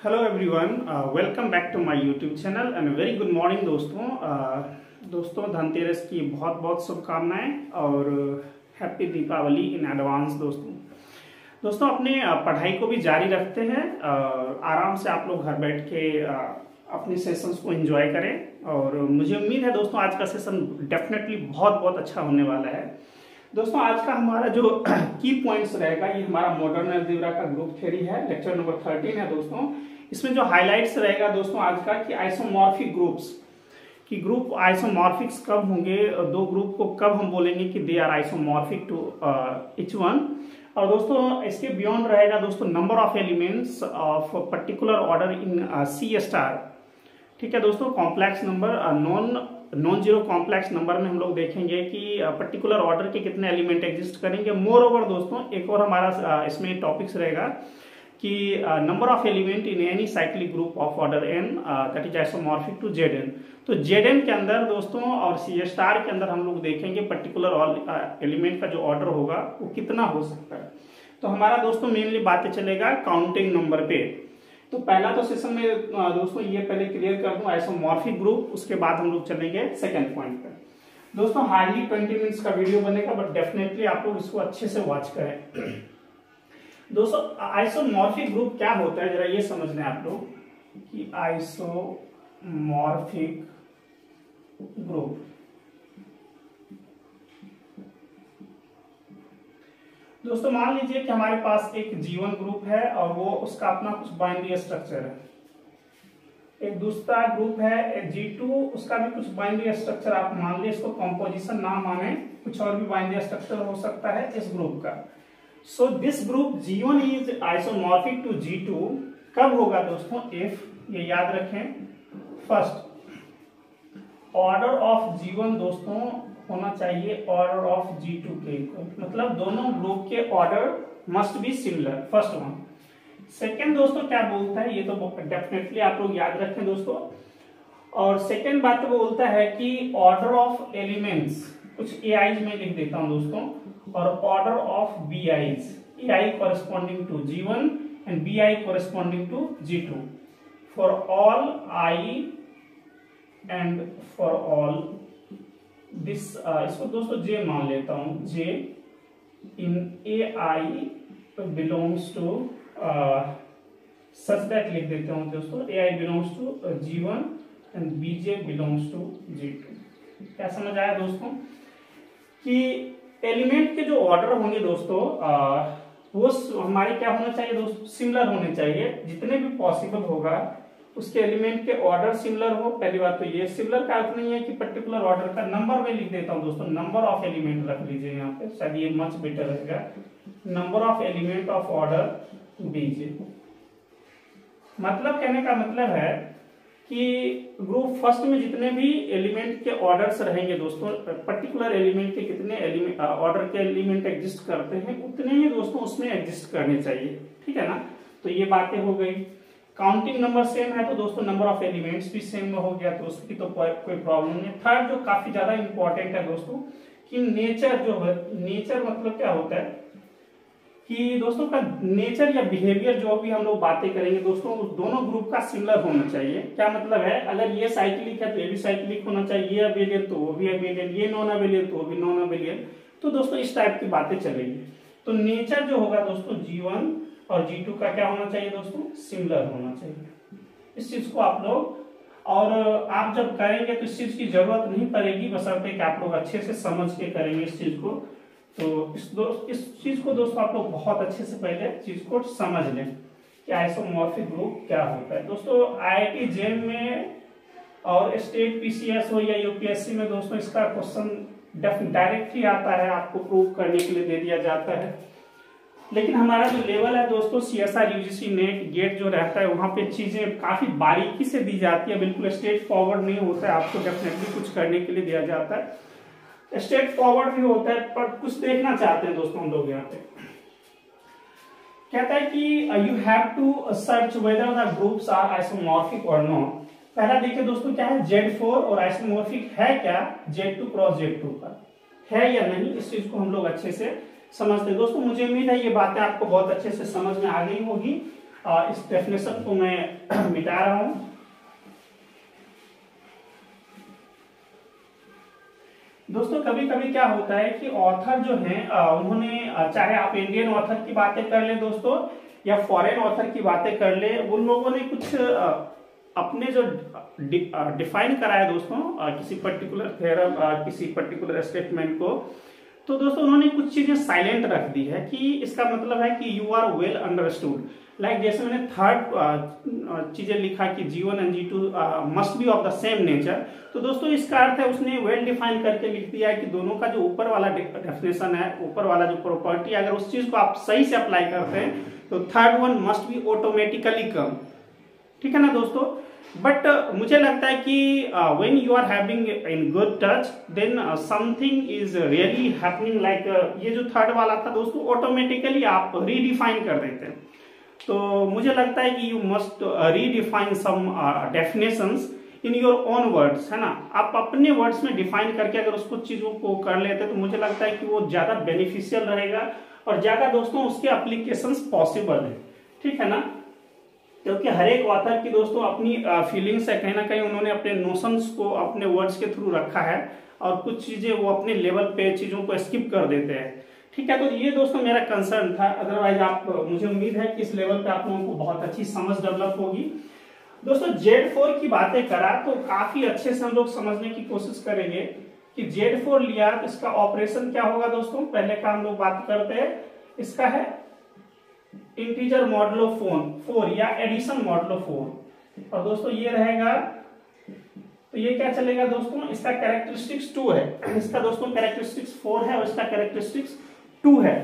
Hello everyone, welcome back to my YouTube channel and very good morning दोस्तों। दोस्तों धनतेरस की बहुत बहुत शुभकामनाएं और हैप्पी दीपावली इन एडवांस। दोस्तों अपने पढ़ाई को भी जारी रखते हैं। आराम से आप लोग घर बैठ के अपने सेशंस को एंजॉय करें और मुझे उम्मीद है दोस्तों आज का सेशन डेफिनेटली बहुत बहुत अच्छा होने वाला है। दोस्तों आज का हमारा जो की पॉइंट्स रहेगा, ये हमारा मॉडर्न अलजेब्रा का ग्रुप थ्योरी है, लेक्चर नंबर 13 है दोस्तों। इसमें जो हाइलाइट्स रहेगा दोस्तों आज का कि आइसोमॉर्फिक ग्रुप्स की ग्रुप आइसोमॉर्फिक्स कब होंगे, दो ग्रुप को कब हम बोलेंगे कि they are isomorphic to each one. और दोस्तों इसके बियॉन्ड रहेगा दोस्तों number of elements of particular order in C star. ठीक है दोस्तों, complex number non zero complex number में हम लोग देखेंगे कि पर्टिकुलर ऑर्डर के कितने एलिमेंट एग्जिस्ट करेंगे। मोर ओवर दोस्तों एक और हमारा इसमें टॉपिक्स रहेगा कि number of element in any cyclic group of order N that is isomorphic to Z N. तो जेड एन के अंदर दोस्तों और सी स्टार के अंदर हम लोग देखेंगे पर्टिकुलर एलिमेंट का जो ऑर्डर होगा वो कितना हो सकता है। तो हमारा दोस्तों मेनली बातें चलेगा काउंटिंग नंबर पे। तो पहला तो सेशन में दोस्तों ये पहले क्लियर कर दूं आइसोमॉर्फिक ग्रुप, उसके बाद हम लोग चलेंगे सेकंड पॉइंट पर। दोस्तों हार्डली 20 मिनट्स का वीडियो बनेगा बट डेफिनेटली आप लोग इसको अच्छे से वॉच करें। दोस्तों आइसोमॉर्फिक ग्रुप क्या होता है जरा ये समझ लें आप लोग कि आइसोमॉर्फिक ग्रुप दोस्तों मान लीजिए कि हमारे पास एक जीवन ग्रुप है और वो उसका अपना कुछ बाइनरी स्ट्रक्चर है। एक दूसरा ग्रुप है G2, उसका भी कुछ बाइनरी स्ट्रक्चर आप मान लीजिए, इसको कंपोजिशन ना माने, कुछ और भी बाइनरी स्ट्रक्चर हो सकता है इस ग्रुप का। So this group G1 is isomorphic to G2 कब होगा दोस्तों, इफ ये याद रखें फर्स्ट ऑर्डर ऑफ G1 दोस्तों होना चाहिए ऑर्डर ऑफ G2 के इक्वल, मतलब दोनों ग्रुप के order must be similar, first one. Second दोस्तों क्या बोलता है, ये तो डेफिनेटली आप लोग याद रखें दोस्तों। और सेकेंड बात वो बोलता है कि ऑर्डर ऑफ एलिमेंट्स, कुछ AIs में लिख देता हूं दोस्तों, और order of BIs, AI corresponding to G1 and BI corresponding to G2 for all I and for all this इसको दोस्तों J मान लेता हूं, J in AI belongs to such that लिख देता हूं दोस्तों AI belongs to G1 and BJ belongs to G2। क्या समझ आया दोस्तों कि एलिमेंट के जो ऑर्डर होंगे दोस्तों वो हमारे क्या होना चाहिए दोस्तों, सिमिलर होने चाहिए। जितने भी पॉसिबल होगा उसके एलिमेंट के ऑर्डर सिमिलर हो। पहली बात तो ये सिमिलर का अर्थ नहीं है कि पर्टिकुलर ऑर्डर का नंबर में लिख देता हूं दोस्तों, नंबर ऑफ एलिमेंट रख लीजिए यहाँ पे, शायद ये मच बेटर रहेगा, number of element of order BJ. मतलब कहने का मतलब है कि ग्रुप फर्स्ट में जितने भी एलिमेंट के ऑर्डर्स रहेंगे दोस्तों, पर्टिकुलर एलिमेंट के कितने एलिमेंट ऑर्डर के एलिमेंट एग्जिस्ट करते हैं उतने ही दोस्तों उसमें एग्जिस्ट करने चाहिए। ठीक है ना, तो ये बातें हो गई। काउंटिंग नंबर सेम है तो दोस्तों नंबर ऑफ एलिमेंट्स भी सेम हो गया, तो उसकी तो कोई प्रॉब्लम नहीं। थर्ड जो काफी ज्यादा इंपॉर्टेंट है दोस्तों कि नेचर जो है, नेचर मतलब क्या होता है कि दोस्तों का नेचर या बिहेवियर जो भी हम लोग बातें करेंगे दोस्तों उस दोनों ग्रुप का सिमिलर होना चाहिए। क्या मतलब है, अगर ये साइक्लिक है तो ये भी साइक्लिक होना चाहिए, ये अबेलियन तो वो भी अबेलियन, ये नॉन अबेलियन तो वो भी नॉन अबेलियन। तो दोस्तों इस टाइप की बातें चलेंगी। तो नेचर जो होगा दोस्तों G1 और G2 का क्या होना चाहिए दोस्तों, सिमिलर होना चाहिए। इस चीज को आप लोग, और आप जब करेंगे तो इस चीज की जरूरत नहीं पड़ेगी, बशर्ते कि आप लोग अच्छे से समझ के करेंगे इस चीज को। तो इस चीज को दोस्तों आप लोग बहुत अच्छे से पहले चीज को समझ लें कि आइसोमॉर्फिक ग्रुप क्या होता है। दोस्तों IIT JEM में और स्टेट PCS हो या UPSC में दोस्तों इसका क्वेश्चन डायरेक्ट ही आता है, आपको प्रूव करने के लिए दे दिया जाता है। लेकिन हमारा जो लेवल है दोस्तों CSR UGC नेट गेट जो रहता है वहां पे चीजें काफी बारीकी से दी जाती है, बिल्कुल स्ट्रेट फॉरवर्ड नहीं होता है, आपको डेफिनेटली कुछ करने के लिए दिया जाता है। स्ट्रेट फॉरवर्ड भी होता है पर कुछ देखना चाहते हैं दोस्तों हम लोग। यहाँ पे कहता है कि you have to search whether the groups are isomorphic और नॉट। पहला देखिए दोस्तों क्या है, Z4 और आइसोमॉर्फिक है क्या Z2 क्रॉस Z2 पर, है या नहीं, इस चीज को हम लोग अच्छे से समझते हैं। दोस्तों मुझे उम्मीद है ये बातें आपको बहुत अच्छे से समझ में आ गई होगी। इस डेफिनेशन को मैं मिटा रहा हूं। दोस्तों कभी कभी क्या होता है कि ऑथर जो है उन्होंने, चाहे आप इंडियन ऑथर की बातें कर ले दोस्तों या फॉरेन ऑथर की बातें कर ले, उन लोगों ने कुछ अपने जो डिफाइन करा है दोस्तों किसी पर्टिकुलर थ्योरम, किसी पर्टिकुलर स्टेटमेंट को, तो दोस्तों उन्होंने कुछ चीजें साइलेंट रख दी है कि इसका मतलब है कि you are well understood. Like जैसे मैंने थर्ड चीजें लिखा कि G1 and G2 must be of the same nature, तो दोस्तों इसका अर्थ है उसने वेल डिफाइन करके लिख दिया है कि दोनों का जो ऊपर वाला डेफिनेशन है, ऊपर वाला जो प्रॉपर्टी, अगर उस चीज को आप सही से अप्लाई करते हैं तो third one must be automatically come. ठीक है ना दोस्तों। बट मुझे लगता है कि when you are having in good touch then something is really happening, like ये जो थर्ड वाला था दोस्तों ऑटोमेटिकली आप रीडिफाइन कर देते हैं। तो मुझे लगता है कि you must redefine some definitions in your own words, है ना। आप अपने वर्ड्स में डिफाइन करके अगर उसको चीजों को कर लेते हैं तो मुझे लगता है कि वो ज्यादा बेनिफिशियल रहेगा और ज्यादा दोस्तों उसके एप्लीकेशंस पॉसिबल है। ठीक है ना, क्योंकि हर एक ऑथर की दोस्तों अपनी फीलिंग्स है, कहीं ना कहीं उन्होंने अपने नोशंस को अपने वर्ड्स के थ्रू रखा है और कुछ चीजें वो अपने लेवल पे चीजों को स्किप कर देते हैं। ठीक है, तो ये दोस्तों मेरा कंसर्न था। अदरवाइज आप, मुझे उम्मीद है कि इस लेवल पे आप लोगों को बहुत अच्छी समझ डेवलप होगी। दोस्तों Z4 की बातें करा तो काफी अच्छे से हम लोग समझने की कोशिश करेंगे कि Z4 लिया तो इसका ऑपरेशन क्या होगा दोस्तों। पहले का हम लोग बात करते हैं, इसका है इंटीजर मॉडुलो 4 या एडिशन मॉडुलो 4, और दोस्तों ये रहेगा, तो ये क्या चलेगा दोस्तों, इसका कैरेक्टरिस्टिक्स 2 है, इसका दोस्तों कैरेक्टरिस्टिक्स 4 है और इसका कैरेक्टरिस्टिक्स 2 है।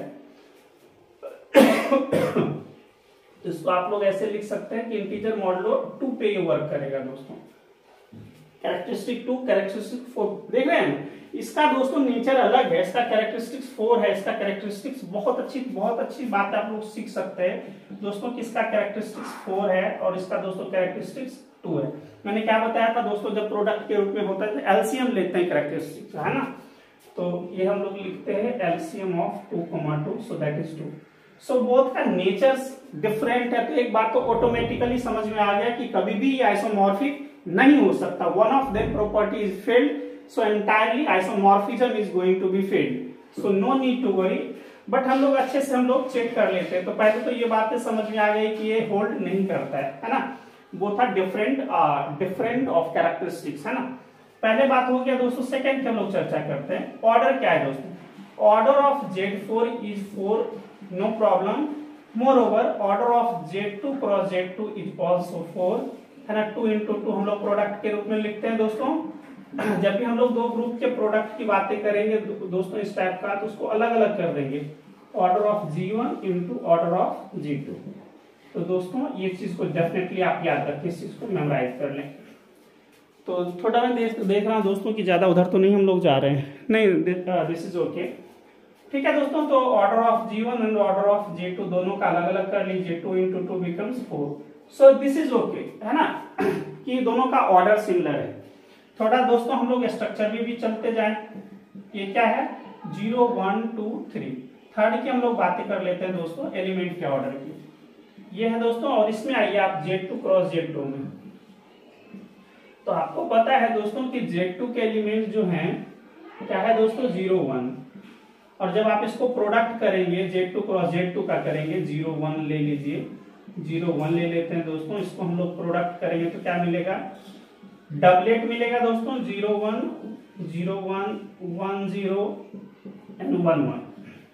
इसको आप लोग ऐसे लिख सकते हैं कि इंटीजर मॉडुलो 2 पे ये वर्क करेगा दोस्तों। कैरेक्टरिस्टिक 2, कैरेक्टरिस्टिक 4, देख रहे हैं इसका दोस्तों नेचर अलग है, इसका कैरेक्टरिस्टिक्स 4 है, इसका कैरेक्टरिस्टिक्स बहुत अच्छी बात आप लोग सीख सकते हैं दोस्तों कि इसका कैरेक्टरिस्टिक्स 4 है और इसका दोस्तों कैरेक्टरिस्टिक्स 2 है। मैंने क्या बताया था दोस्तों, जब प्रोडक्ट के रूप में होता है तो एलसीएम लेते हैं कैरेक्टरिस्टिक्स, है ना। तो ये हम लोग लिखते हैं LCM of 2,2, so that is 2। So both का नेचर्स डिफरेंट है, तो एक बात तो ऑटोमेटिकली समझ में आ गया कि कभी भी आइसोमॉर्फिक नहीं हो सकता। One of their property is failed, so entirely isomorphism is going to be failed, so no need to worry. But हम लोग अच्छे से हम लोग चेक कर लेते हैं। तो पहले तो ये बातें समझ में आ गई कि ये होल्ड नहीं करता है ना। Both are different of characteristics, है ना। पहले बात हो गया दोस्तों। सेकंड की हम लोग चर्चा करते हैं, ऑर्डर क्या है दोस्तों। Order of Z4 is 4, no problem. Moreover order of Z2 cross Z2 is also 4, है ना। 2 into 2 हम लोग प्रोडक्ट के रूप में लिखते हैं दोस्तों। जब भी हम लोग दो ग्रुप के प्रोडक्ट की बातें करेंगे दोस्तों इस टाइप का, तो उसको अलग अलग कर देंगे, order of G1 into order of G2। तो दोस्तों ये चीज को डेफिनेटली आप याद रखें, इस चीज को मेमोराइज कर लें। तो थोड़ा मैं देख रहा हूं दोस्तों कि ज्यादा उधर तो नहीं हम लोग जा रहे हैं, नहीं, दिस इज ओके। ठीक है दोस्तों, तो order of G1 and order of G2 दोनों का अलग अलग कर लीजिए, 2 into 2 becomes 4, so this is okay, है ना, कि दोनों का ऑर्डर सिमिलर है। थोड़ा दोस्तों हम लोग स्ट्रक्चर में भी चलते जाएं। ये क्या है, 0 1 2 3, थर्ड की हम लोग बातें कर लेते हैं दोस्तों एलिमेंट के ऑर्डर की। ये है दोस्तों, और इसमें आइए आप Z2 क्रॉस Z2 में। तो आपको पता है दोस्तों कि Z2 के एलिमेंट जो हैं क्या है दोस्तों, 0 1, और जब आप इसको प्रोडक्ट करेंगे Z2 क्रॉस Z2 का करेंगे, 0 1 ले लीजिए, 0 1 ले लेते हैं दोस्तों। इसको हम लोग प्रोडक्ट करेंगे तो क्या मिलेगा, डबलेट मिलेगा दोस्तों, 0 1 0 1 1 0 एंड 1 1।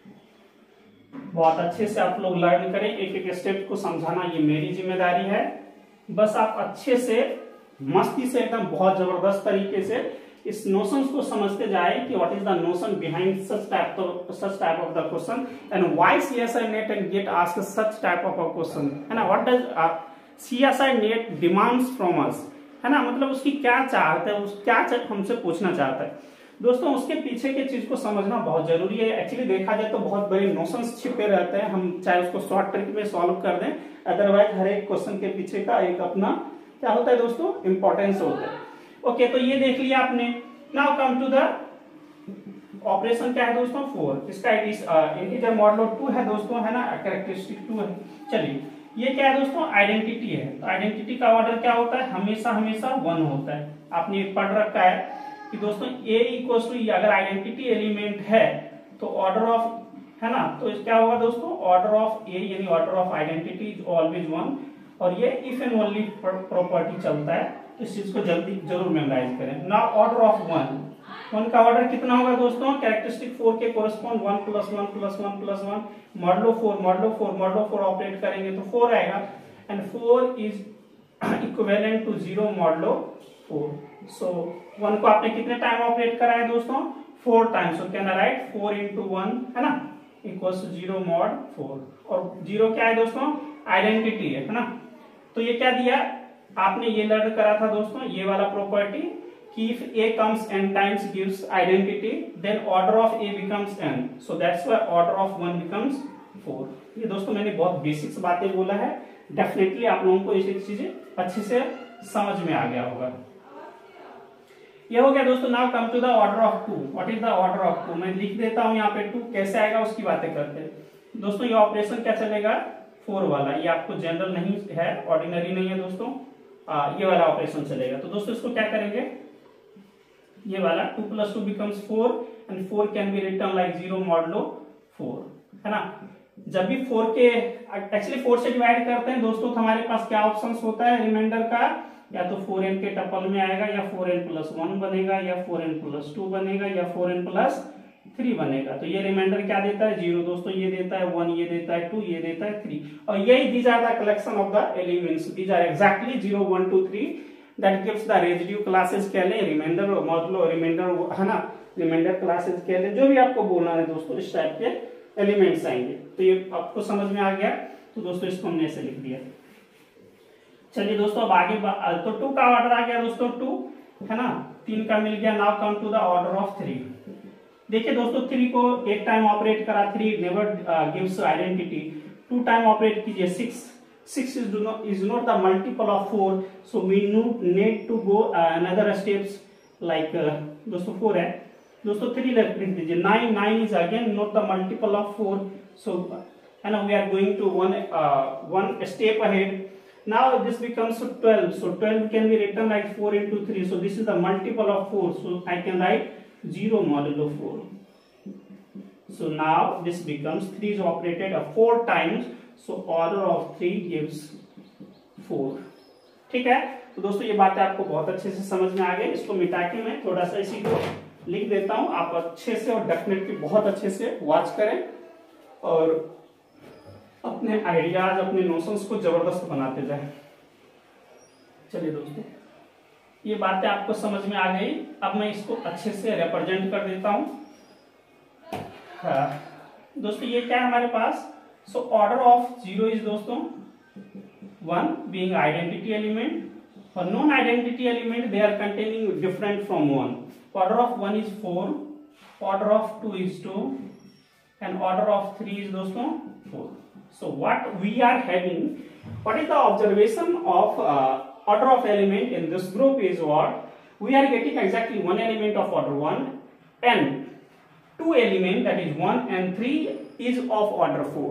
बहुत अच्छे से आप लोग लर्न करें, एक एक स्टेप को समझाना ये मेरी जिम्मेदारी है। बस आप अच्छे से मस्ती से एकदम बहुत जबरदस्त तरीके से इस नोशंस को समझते जाए कि what is the notion behind such type of the question and why CSI NET and GATE asked such type of a question, है ना। What does CSI NET demands from us, है ना, मतलब उसकी क्या चाहता है, क्या हमसे पूछना चाहता है दोस्तों। उसके पीछे की चीज को समझना बहुत जरूरी है। एक्चुअली देखा जाए तो बहुत बड़े नोशंस छिपे रहते हैं, हम चाहे उसको शॉर्ट ट्रिक में सॉल्व कर दें, अदरवाइज हर एक क्वेश्चन के पीछे का एक अपना क्या होता है दोस्तों, इंपॉर्टेंस होता है। ओके, तो ये देख लिया आपने। Now come to the operation क्या है दोस्तों, 4, इसका इंटीजर मॉडुलो 2 है दोस्तों, है ना, कैरेक्टरिस्टिक 2 है। चलिए ये क्या है दोस्तों, आइडेंटिटी है। तो आइडेंटिटी का ऑर्डर क्या होता है, हमेशा हमेशा 1 होता है। आपने पढ़ रखा है कि दोस्तों a इक्वल्स टू, अगर आइडेंटिटी एलिमेंट है तो ऑर्डर ऑफ, है ना, तो क्या होगा दोस्तों, ऑर्डर ऑफ a यानी order of identity is always 1। और ये इफ एंड ओनली प्रॉपर्टी चलता है, तो इस चीज को जल्दी जरूर मेमोराइज करें। नाउ ऑर्डर ऑफ 1 का ऑर्डर कितना होगा दोस्तों, कैरेक्टरिस्टिक 4 के कोरस्पॉन्ड 1 + 1 + 1 + 1 मॉडलो 4 ऑपरेट करेंगे तो 4 आएगा। And 4 is equivalent to 0 modulo 4। So 1 को आपने कितने टाइम ऑपरेट करा है दोस्तों, 4 times. So can I write 4 × 1, है ना, इक्वल्स टू 0 mod 4। और 0 क्या है दोस्तों, आइडेंटिटी है ना। तो ये क्या दिया, आपने ये लर्न करा था दोस्तों, ये वाला प्रॉपर्टी कि if a comes n times gives identity, then order of a becomes n. So that's why order of 1 becomes 4. ये दोस्तों मैंने बहुत बेसिक्स बातें बोला है, डेफिनेटली आप लोगों को ये चीजें अच्छे से समझ में आ गया होगा। ये हो गया दोस्तों। Now come to the order of 2। What is the order of 2, मैं लिख देता हूं यहाँ पे 2 कैसे आएगा उसकी बातें करते हैं दोस्तों। ये ऑपरेशन क्या चलेगा, 4 वाला, ये आपको जनरल नहीं है, ऑर्डिनरी नहीं है दोस्तों, ये वाला ऑपरेशन चलेगा। तो दोस्तों इसको क्या करेंगे, ये वाला 2 + 2 becomes 4 and 4 can be written like 0 modulo 4, है ना। जब भी 4 के एक्चुअली 4 से डिवाइड करते हैं दोस्तों, तो हमारे पास क्या ऑप्शंस होता है रिमाइंडर का, या तो 4n के टपल में आएगा, या 4n + 1 बनेगा, या 4n + 2 बनेगा, या 4n + 3 बनेगा। तो ये रिमाइंडर क्या देता है, 0 दोस्तों, ये देता है 1, ये देता है 2, ये देता है 3। और यही these are the collection of the elements, these are exactly 0 1 2 3 that gives the residue classes कह लें, रिमाइंडर मॉडुलो रिमाइंडर, है ना, रिमाइंडर क्लासेस कह लें, जो भी आपको बोलना है दोस्तों, इस टाइप के एलिमेंट्स आएंगे। तो ये आपको समझ में आ गया। तो दोस्तों इसको हमने ऐसे लिख दिया। चलिए दोस्तों अब आगे, तो 2 का ऑर्डर आ गया दोस्तों, 2 है ना, 3 का मिल गया। Now come to the order of 3। देखिए दोस्तों 3 को एक टाइम ऑपरेट करा, 3 never gives identity. 2 time operate कीजिए, 6 is not the multiple of 4, so we need to go another steps like दोस्तों 4 है दोस्तों, 3 लिख दीजिए। 9 is again not the multiple of 4, so and we are going to one step ahead. Now this becomes 12, so 12 can be written like 4 × 3, so this is the multiple of 4, so I can write 0 modulo 4. So now this becomes 3 is operated 4 times, so order of 3 gives 4। ठीक है, तो दोस्तों ये बातें आपको बहुत अच्छे से समझ में आ गई। इसको मिटा के मैं थोड़ा सा इसी को लिख देता हूं, आप अच्छे से और डेफिनेटली बहुत अच्छे से वॉच करें और अपने आइडियाज, अपने नोशंस को जबरदस्त बनाते जाएं। चलिए दोस्तों ये बातें आपको समझ में आ गई। अब मैं इसको अच्छे से रिप्रेजेंट कर देता हूं। हाँ दोस्तों ये क्या है हमारे पास, so order of 0 is दोस्तों 1 being identity element, for non-identity element they are containing different from 1. Order of 1 is 4, order of 2 is 2, and order of 3 is दोस्तों 4. So what we are having, what is the observation of order of element in this group is what we are getting exactly 1 element of order 1 and 2 element, that is 1 and 3 is of order 4.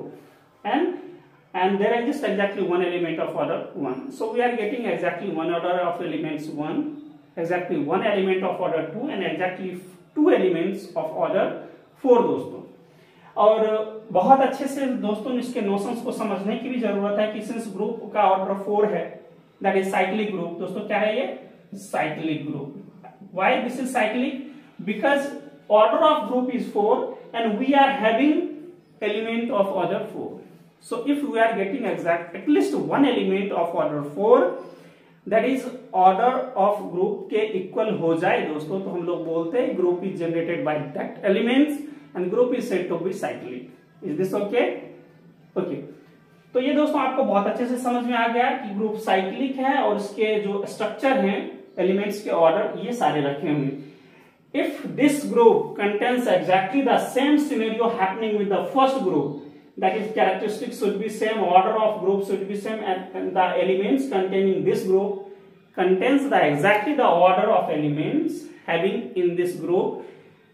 And there exists exactly 1 element of order 1. So we are getting exactly 1 order of elements 1, exactly 1 element of order 2 and exactly 2 elements of order 4 दोस्तों। और बहुत अच्छे से दोस्तों इसके notions को समझने की भी जरूरत है कि सिंस ग्रुप का ऑर्डर 4 है, दैट इज साइक्लिक ग्रुप। दोस्तों क्या है ये, cyclic group. Why this is cyclic, because order of group is 4 and we are having element of order 4. So if we are getting exact at least 1 element of order 4, that is order of group के equal हो जाए दोस्तों, तो हम लोग बोलते हैं group is generated by that elements and group is said to be cyclic. Is this okay? Okay. तो ये दोस्तों आपको बहुत अच्छे से समझ में आ गया कि ग्रुप साइक्लिक है और इसके जो स्ट्रक्चर हैं एलिमेंट्स के ऑर्डर ये सारे रखे हुए। If this group contains exactly the same scenario happening with the first group, that is characteristics should be same, order of group should be same, and the elements containing this group contains the exactly the order of elements having in this group,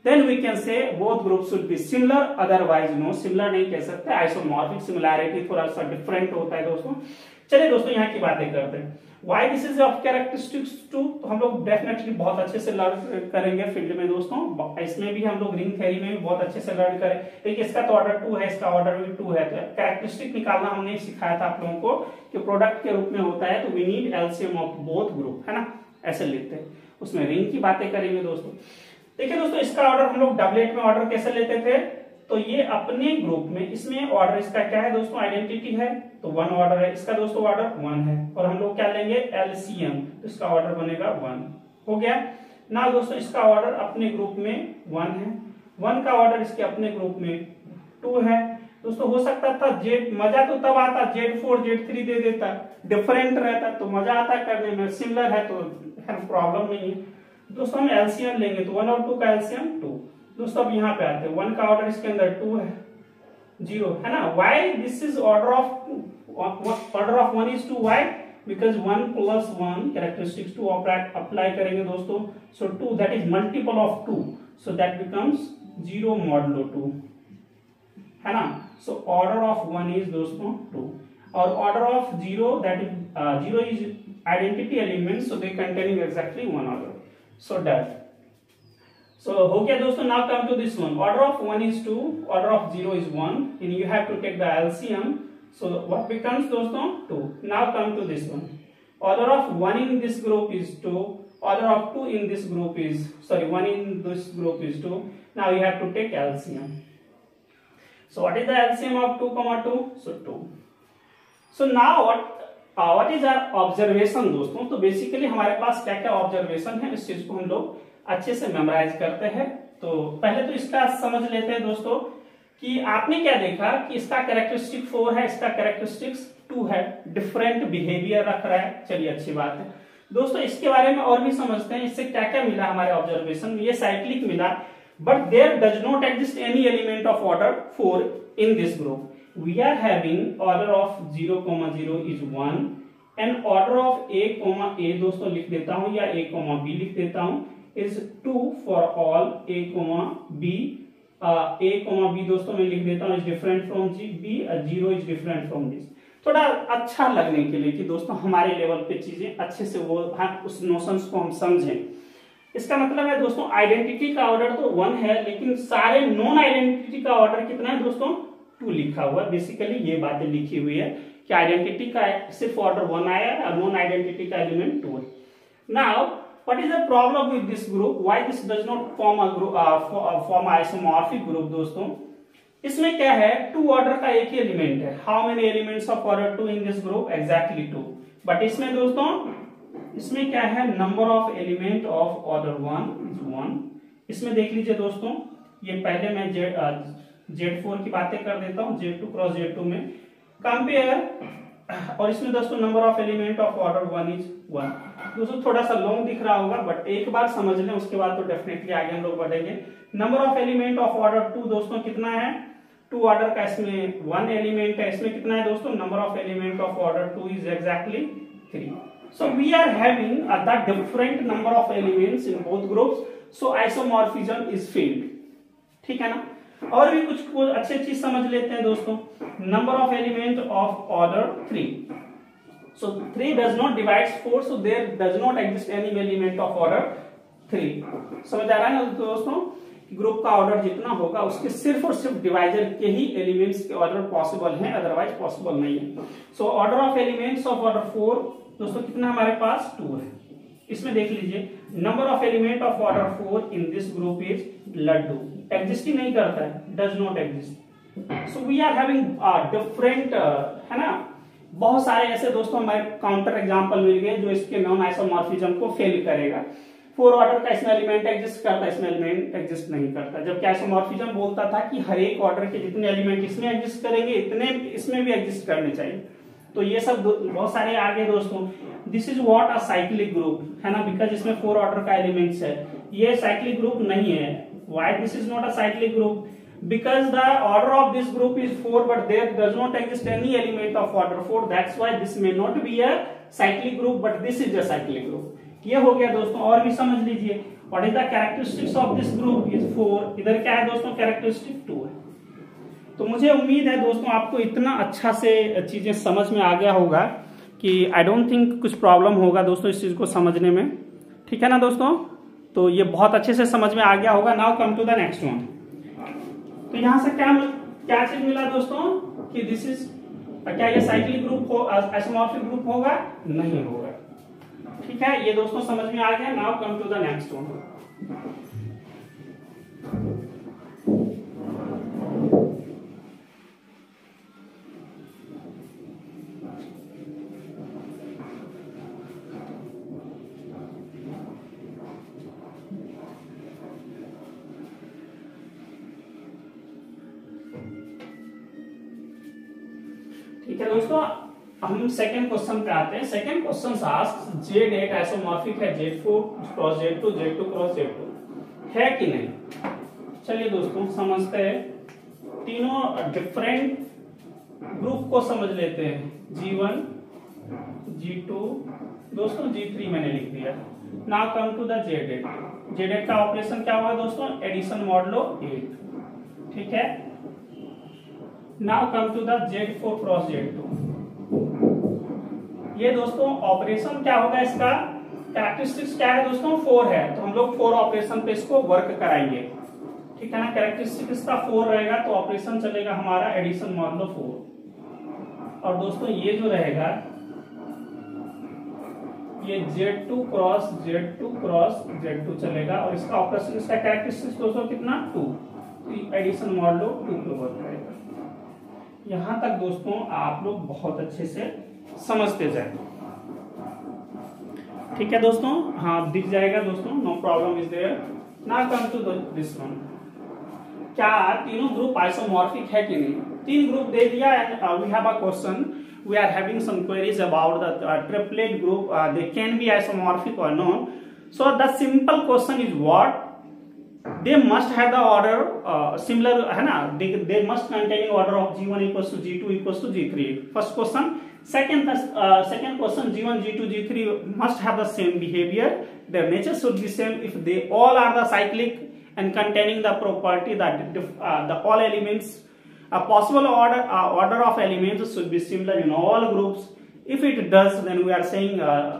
then we can say both groups should be similar, otherwise no. similar नहीं कह सकते, isomorphic similarity थोड़ा सा different होता है दोस्तों। चलिए दोस्तों यहाँ की बातें करते हैं। Why this is of characteristics to, तो हम लोग डेफिनेटली बहुत अच्छे से लर्न करेंगे फील्ड में दोस्तों। इसमें भी हम लोग रिंग थ्योरी में भी बहुत अच्छे से लर्न करें। देखिए इसका तो ऑर्डर 2 है, इसका ऑर्डर भी 2 है, तो कैरेक्टरिस्टिक निकालना हमने सिखाया था आप लोगों को कि प्रोडक्ट के रूप में होता है तो we need LCM of both group, है ना, ऐसे लिखते हैं। उसमें रिंग की बातें करेंगे दोस्तों। देखिए दोस्तों इसका ऑर्डर हम लोग डबलेट में ऑर्डर कैसे लेते थे, तो ये अपने ग्रुप में, इसमें ऑर्डर इसका क्या है दोस्तों, आइडेंटिटी है तो 1 ऑर्डर है, इसका दोस्तों ऑर्डर 1 है, और हम लोग क्या लेंगे एलसीएम, तो इसका ऑर्डर बनेगा 1 हो गया ना दोस्तों। इसका ऑर्डर अपने ग्रुप में 1 है, 1 का ऑर्डर इसके अपने ग्रुप में 2 है दोस्तों। हो सकता था जेड, मजा तो तब आता Z4 Z3 दे देता, डिफरेंट रहता तो मजा आता करने में, सिमिलर है तो प्रॉब्लम नहीं है दोस्तों। हम एलसीएम लेंगे तो 1 और 2 का एलसीएम 2 दोस्तों। अब यहाँ पे आते हैं, 1 का ऑर्डर इसके अंदर 2 है, 0 है ना। Why this is order of 1 is 2, why? Because 1 plus 1 characteristics 2 apply करेंगे दोस्तों, so 2 that is multiple of 2, so that becomes 0 modulo 2, है ना। so order of 1 is दोस्तों 2, और order of 0 that is 0 is identity element, so they containing exactly 1 order, so that, so हो गया दोस्तों। now come to this one, order of 1 is 2, order of 0 is 1, and you have to take the LCM, so what becomes दोस्तों 2। now come to this one, order of 1 in this group is 2, order of 2 in this group is, sorry, 1 in this group is 2, now you have to take LCM, so what is the LCM of 2, 2, so 2। so now what is our observation दोस्तों, तो basically हमारे पास क्या क्या observation है, इस चीज को हम लोग अच्छे से मेमोराइज करते हैं। तो पहले तो इसका समझ लेते हैं दोस्तों कि आपने क्या देखा कि इसका कैरेक्टरिस्टिक 4 है, इसका कैरेक्टरिस्टिक्स 2 है, डिफरेंट बिहेवियर रख रहा है, चलिए अच्छी बात है दोस्तों। इसके बारे में और भी समझते हैं, इससे क्या क्या मिला हमारे ऑब्जर्वेशन में। ये साइक्लिक मिला, but there does not exist any element of order 4 in this group. We are having order of 0,0 is 1 and order of a, दोस्तों लिख देता हूं, या a, b लिख देता हूं, is 2 for all a, b, a, b दोस्तों मैं लिख देता हूं is different from b, 0 is different from this, थोड़ा अच्छा लगने के लिए कि दोस्तों हमारे लेवल पे चीजें अच्छे से वो उस नोशंस को हम समझें। इसका मतलब है दोस्तों आइडेंटिटी का ऑर्डर तो 1 है, लेकिन सारे नॉन आइडेंटिटी का ऑर्डर कितना है दोस्तों 2 लिखा हुआ है। बेसिकली ये बातें लिखी हुई है कि आइडेंटिटी का सिर्फ ऑर्डर 1 आया और नॉन आइडेंटिटी का एलिमेंट 2 है। Now what is the problem with this group, why this does not form a group, form isomorphic group दोस्तों। इसमें क्या है, 2 ऑर्डर का एक ही एलिमेंट है। how many elements of order 2 in this group, exactly 2, but इसमें दोस्तों इसमें क्या है, number of element of order 1 is 1। इसमें देख लीजिए दोस्तों, ये पहले मैं Z4 की बातें कर देता हूँ, Z2 क्रॉस Z2 में कंपेयर, और इसमें दोस्तों number of element of order 1 is 1। दोस्तों थोड़ा सा लॉन्ग दिख रहा होगा, बट एक बार समझ लें, उसके बाद तो डेफिनेटली आगे हम लोग बढ़ेंगे। Number of element of order 2 दोस्तों कितना है, 2 ऑर्डर का, इसमें 1 एलिमेंट है, इसमें कितना है दोस्तों, number of element of order 2 is exactly 3। So we are having the different number of elements in both groups, so isomorphism is failed, ठीक है ना। और भी कुछ अच्छी चीज समझ लेते हैं दोस्तों, number of element of order 3, so 3 does not divides 4, so there does not exist any element of order 3। समझ आ रहा है ना दोस्तों, ग्रुप का ऑर्डर जितना होगा उसके सिर्फ और सिर्फ डिवाइजर के ही एलिमेंट्स के ऑर्डर पॉसिबल हैं, अदरवाइज पॉसिबल नहीं है। So order of elements of order 4 दोस्तों कितना हमारे पास 2 है। इसमें देख लीजिए number of element of order 4 in this group is लड्डू, एग्जिस्ट ही नहीं करता है, does not exist. So we are having different, है ना, बहुत सारे ऐसे दोस्तों हमारे काउंटर एग्जांपल मिल गए जो इसके नॉन आइसोमॉर्फिज्म को फेल करेगा। 4 ऑर्डर का इसमें एलिमेंट एग्जिस्ट करता है, इसमें एलिमेंट एग्जिस्ट नहीं करता, जबकि आइसोमॉर्फिज्म बोलता था कि हर एक ऑर्डर के जितने एलिमेंट इसमें एग्जिस्ट करेंगे इतने इसमें भी एग्जिस्ट करने चाहिए। तो ये सब बहुत सारे आगे दोस्तों, this is what a cyclic group, है ना, बिकॉज इसमें 4 ऑर्डर का एलिमेंट्स है। ये साइक्लिक ग्रुप नहीं है। Why this is not a cyclic group, because the order of this group is 4 but there does not exist any element of order 4, that's why this may not be a cyclic group but this is a cyclic group। ये हो गया दोस्तों। और भी समझ लीजिए, what is the characteristics of this group is 4। इधर क्या है दोस्तों, कैरेक्टरिस्टिक 2 है। तो मुझे उम्मीद है दोस्तों आपको इतना अच्छा से चीजें समझ में आ गया होगा कि आई डोंट थिंक कुछ प्रॉब्लम होगा दोस्तों इस चीज को समझने में, ठीक है ना दोस्तों। तो ये बहुत अच्छे से समझ में आ गया होगा। Now come to the next one. तो यहां से क्या चीज मिला दोस्तों कि दिस इज, क्या ये साइक्लिक ग्रुप हो, आइसोमॉर्फिक ग्रुप होगा? नहीं होगा, ठीक है। ये दोस्तों समझ में आ गया। Now come to the next one. ठीक है दोस्तों, हम सेकंड क्वेश्चन पे आते हैं। Second question ask Z8 isomorphic है Z4 cross Z2 Z2 cross Z2 है कि नहीं। चलिए दोस्तों समझते हैं, तीनों डिफरेंट ग्रुप को समझ लेते हैं। G1 G2 दोस्तों G3 मैंने लिख दिया। Now come to the Z8। Z8 का ऑपरेशन क्या होगा दोस्तों, एडिशन मॉडुलो 8, ठीक है। Now come to the Z4 cross Z2। ये दोस्तों ऑपरेशन क्या होगा, इसका कैरेक्टरिस्टिक्स क्या है दोस्तों, 4 है। तो हम लोग 4 ऑपरेशन पे इसको वर्क कराएंगे, ठीक है ना। कैरेक्टरिस्टिक इसका 4 रहेगा तो ऑपरेशन चलेगा हमारा एडिशन मॉडुलो 4। और दोस्तों ये जो रहेगा ये Z2 cross Z2 cross Z2 चलेगा और इसका ऑपरेशन, इसका कैरेक्टरिस्टिक्स दोस्तों कितना, 2। तो एडिशन मॉडुलो 2 पे वर्क करेगा। यहां तक दोस्तों आप लोग बहुत अच्छे से समझते जाए, ठीक है दोस्तों। हाँ दिख जाएगा दोस्तों, no problem is there. Now come to this one. क्या तीनों ग्रुप आइसोमॉर्फिक है कि नहीं। 3 ग्रुप दे दिया and we have a question, we are having some queries about the triplet group, they can be isomorphic और not. So the simple question is what, they must have the order similar है ना, they must containing order of G1 equals to G2 equals to G3. First question. Second question, G1 G2 G3 must have the same behavior, their nature should be same if they all are the cyclic and containing the property that the all elements, a possible order of elements should be similar in all groups. If it does, then we are saying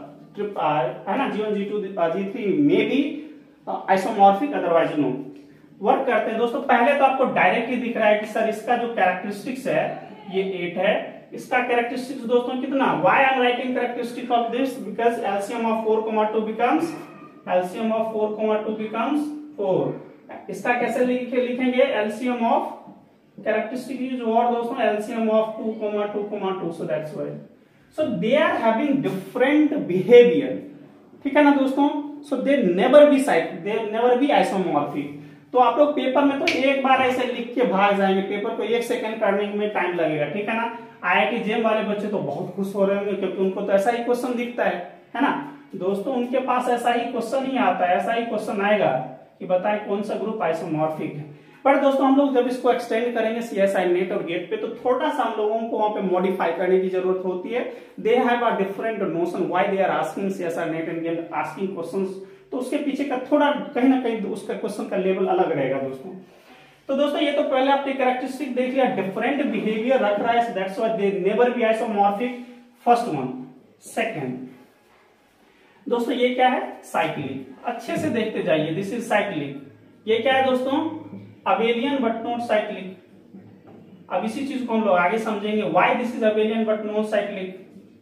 है ना, G1 G2 G3 may be isomorphic, otherwise no. Work करते हैं दोस्तों। पहले तो आपको directly दिख रहा है कि सर इसका जो कैरेक्टरिस्टिक्स है ये 8 है। इसका कैरेक्टरिस्टिक्स दोस्तों कितना, why I am writing characteristic of this, because LCM of 4, 2 becomes, LCM of 4, 2 becomes 4। इसका कैसे लिखेंगे, LCM of characteristic is what दोस्तों, LCM of 2, 2, 2। so that's why, so they are having different behavior, ठीक है ना दोस्तों। So they never be they never be isomorphic. तो आप लोग पेपर में तो एक बार ऐसे लिख के भाग जाएंगे, पेपर को 1 सेकंड करने में टाइम लगेगा, ठीक है ना। IIT जेम वाले बच्चे तो बहुत खुश हो रहे होंगे क्योंकि उनको तो ऐसा ही क्वेश्चन दिखता है ना दोस्तों। उनके पास ऐसा ही क्वेश्चन ही आता है, ऐसा ही क्वेश्चन आएगा कि बताएं कौन सा ग्रुप आइसोमॉर्फिक है। पर दोस्तों हम लोग जब इसको एक्सटेंड करेंगे CSI नेट और गेट पे, तो थोड़ा सा हम लोगों को वहां पे मॉडिफाई करने की जरूरत होती है। They have a different notion why they are asking CSI NET and GATE asking questions. तो उसके पीछे का थोड़ा कहीं ना कहीं उसका क्वेश्चन का लेवल अलग रहेगा दोस्तों। तो दोस्तों ये तो पहले आपने कैरेक्टरिस्टिक देख लिया, डिफरेंट बिहेवियर रख रहा है, that's why they never be isomorphic, first one. Second दोस्तों ये क्या है, साइक्लिक। अच्छे से देखते जाइए, दिस इज साइक्लिक। ये क्या है दोस्तों, अबेलियन बट नॉट साइक्लिक। अब इसी चीज को हम लोग आगे समझेंगे, why this is abelian but not cyclic.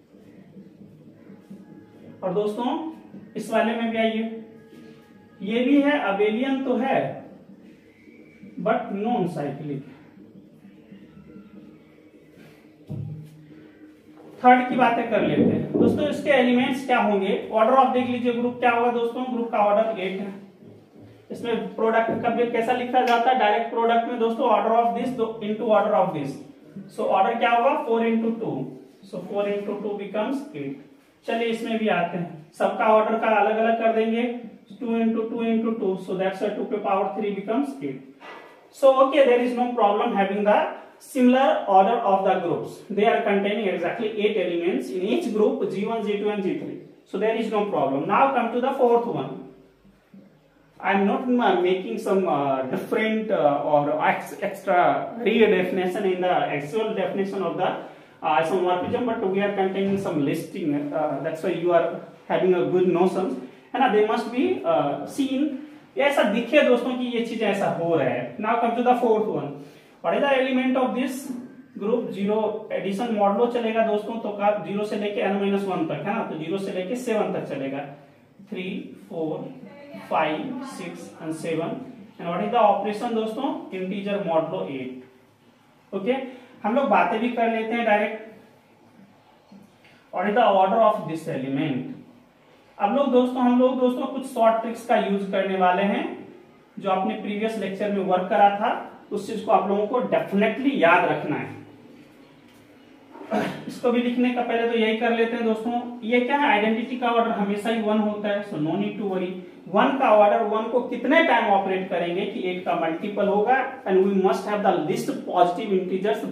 और दोस्तों इस वाले में भी आइए, ये भी है अबेलियन तो है बट नॉन साइक्लिक। थर्ड की बातें कर लेते हैं दोस्तों। इसके एलिमेंट्स क्या होंगे, ऑर्डर ऑफ देख लीजिए, ग्रुप क्या होगा दोस्तों, ग्रुप का ऑर्डर 8 है। इसमें प्रोडक्ट का भी कैसा लिखा जाता है, डायरेक्ट प्रोडक्ट में दोस्तों order of this into order of this. So order क्या होगा 4 into 2, सो 4 into 2 becomes 8। चलिए इसमें भी आते हैं, सबका ऑर्डर का अलग अलग कर देंगे, 2 into 2 into 2, so that's why 2 पे power 3 becomes 8। So okay, there is no problem having the similar order of the groups. They are containing exactly 8 elements in each group, G1, G2 and G3. So there is no problem. Now come to the fourth one. I'm not making some different or extra redefinition in the actual definition of the isomorphism, but we are containing some listing. That's why you are having a good notions, है ना? They must be seen. ऐसा दिखे दोस्तों कि ये चीज ऐसा हो रहा है. Now come to the fourth one. What is the element of this group? Zero addition modulo चलेगा दोस्तों, तो का 0 से लेके n-1 तक, है ना? तो 0 से लेके 7 तक चलेगा. 3, 4, 5, 6 and 7. And what is the operation दोस्तों? Integer modulo 8. ओके, हम लोग बातें भी कर लेते हैं direct. What is the order of this element? अब हम लोग दोस्तों कुछ शॉर्ट ट्रिक्स का यूज करने वाले हैं जो आपने प्रीवियस लेक्चर में वर्क करा था. उस चीज को आप लोगों को डेफिनेटली याद रखना है. इसको भी लिखने का पहले तो यही कर लेते हैं दोस्तों. ये क्या है? आइडेंटिटी का ऑर्डर हमेशा ही 1 होता है, so no need to worry. 1 का ऑर्डर 1 को कितने टाइम ऑपरेट करेंगे कि 8 का मल्टीपल होगा, and we must have the least positive integers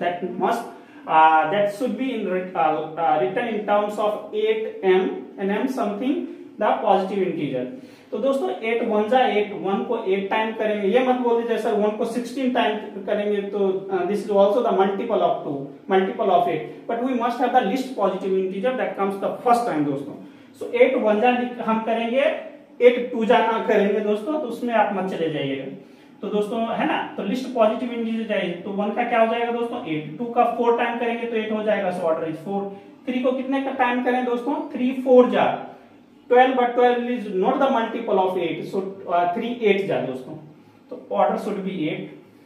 that should be written in terms of 8m and m something the positive integer. तो दोस्तों 8 1 जा 8, 1 को 8 टाइम करेंगे. ये मत बोल दीजिए सर 1 को 16 टाइम करेंगे, तो this is also the multiple of 2, multiple of 8, but we must have the least positive integer that comes the first time दोस्तों. सो 8 1 जा हम करेंगे, 8 2 जा ना करेंगे दोस्तों, तो उसमें आप मत चले जाइएगा. तो दोस्तों है ना, तो लिस्ट पॉजिटिव इंटीजर चाहिए. तो 1 का क्या हो जाएगा दोस्तों? 8. 2 का 4 टाइम करेंगे तो 8 हो जाएगा, सो ऑर्डर इज 4. 3 को कितने का टाइम करें दोस्तों? 3 4 जा 12, but 12 is not the multiple of 8, so 3 8 जा दोस्तों, तो ऑर्डर शुड बी 8.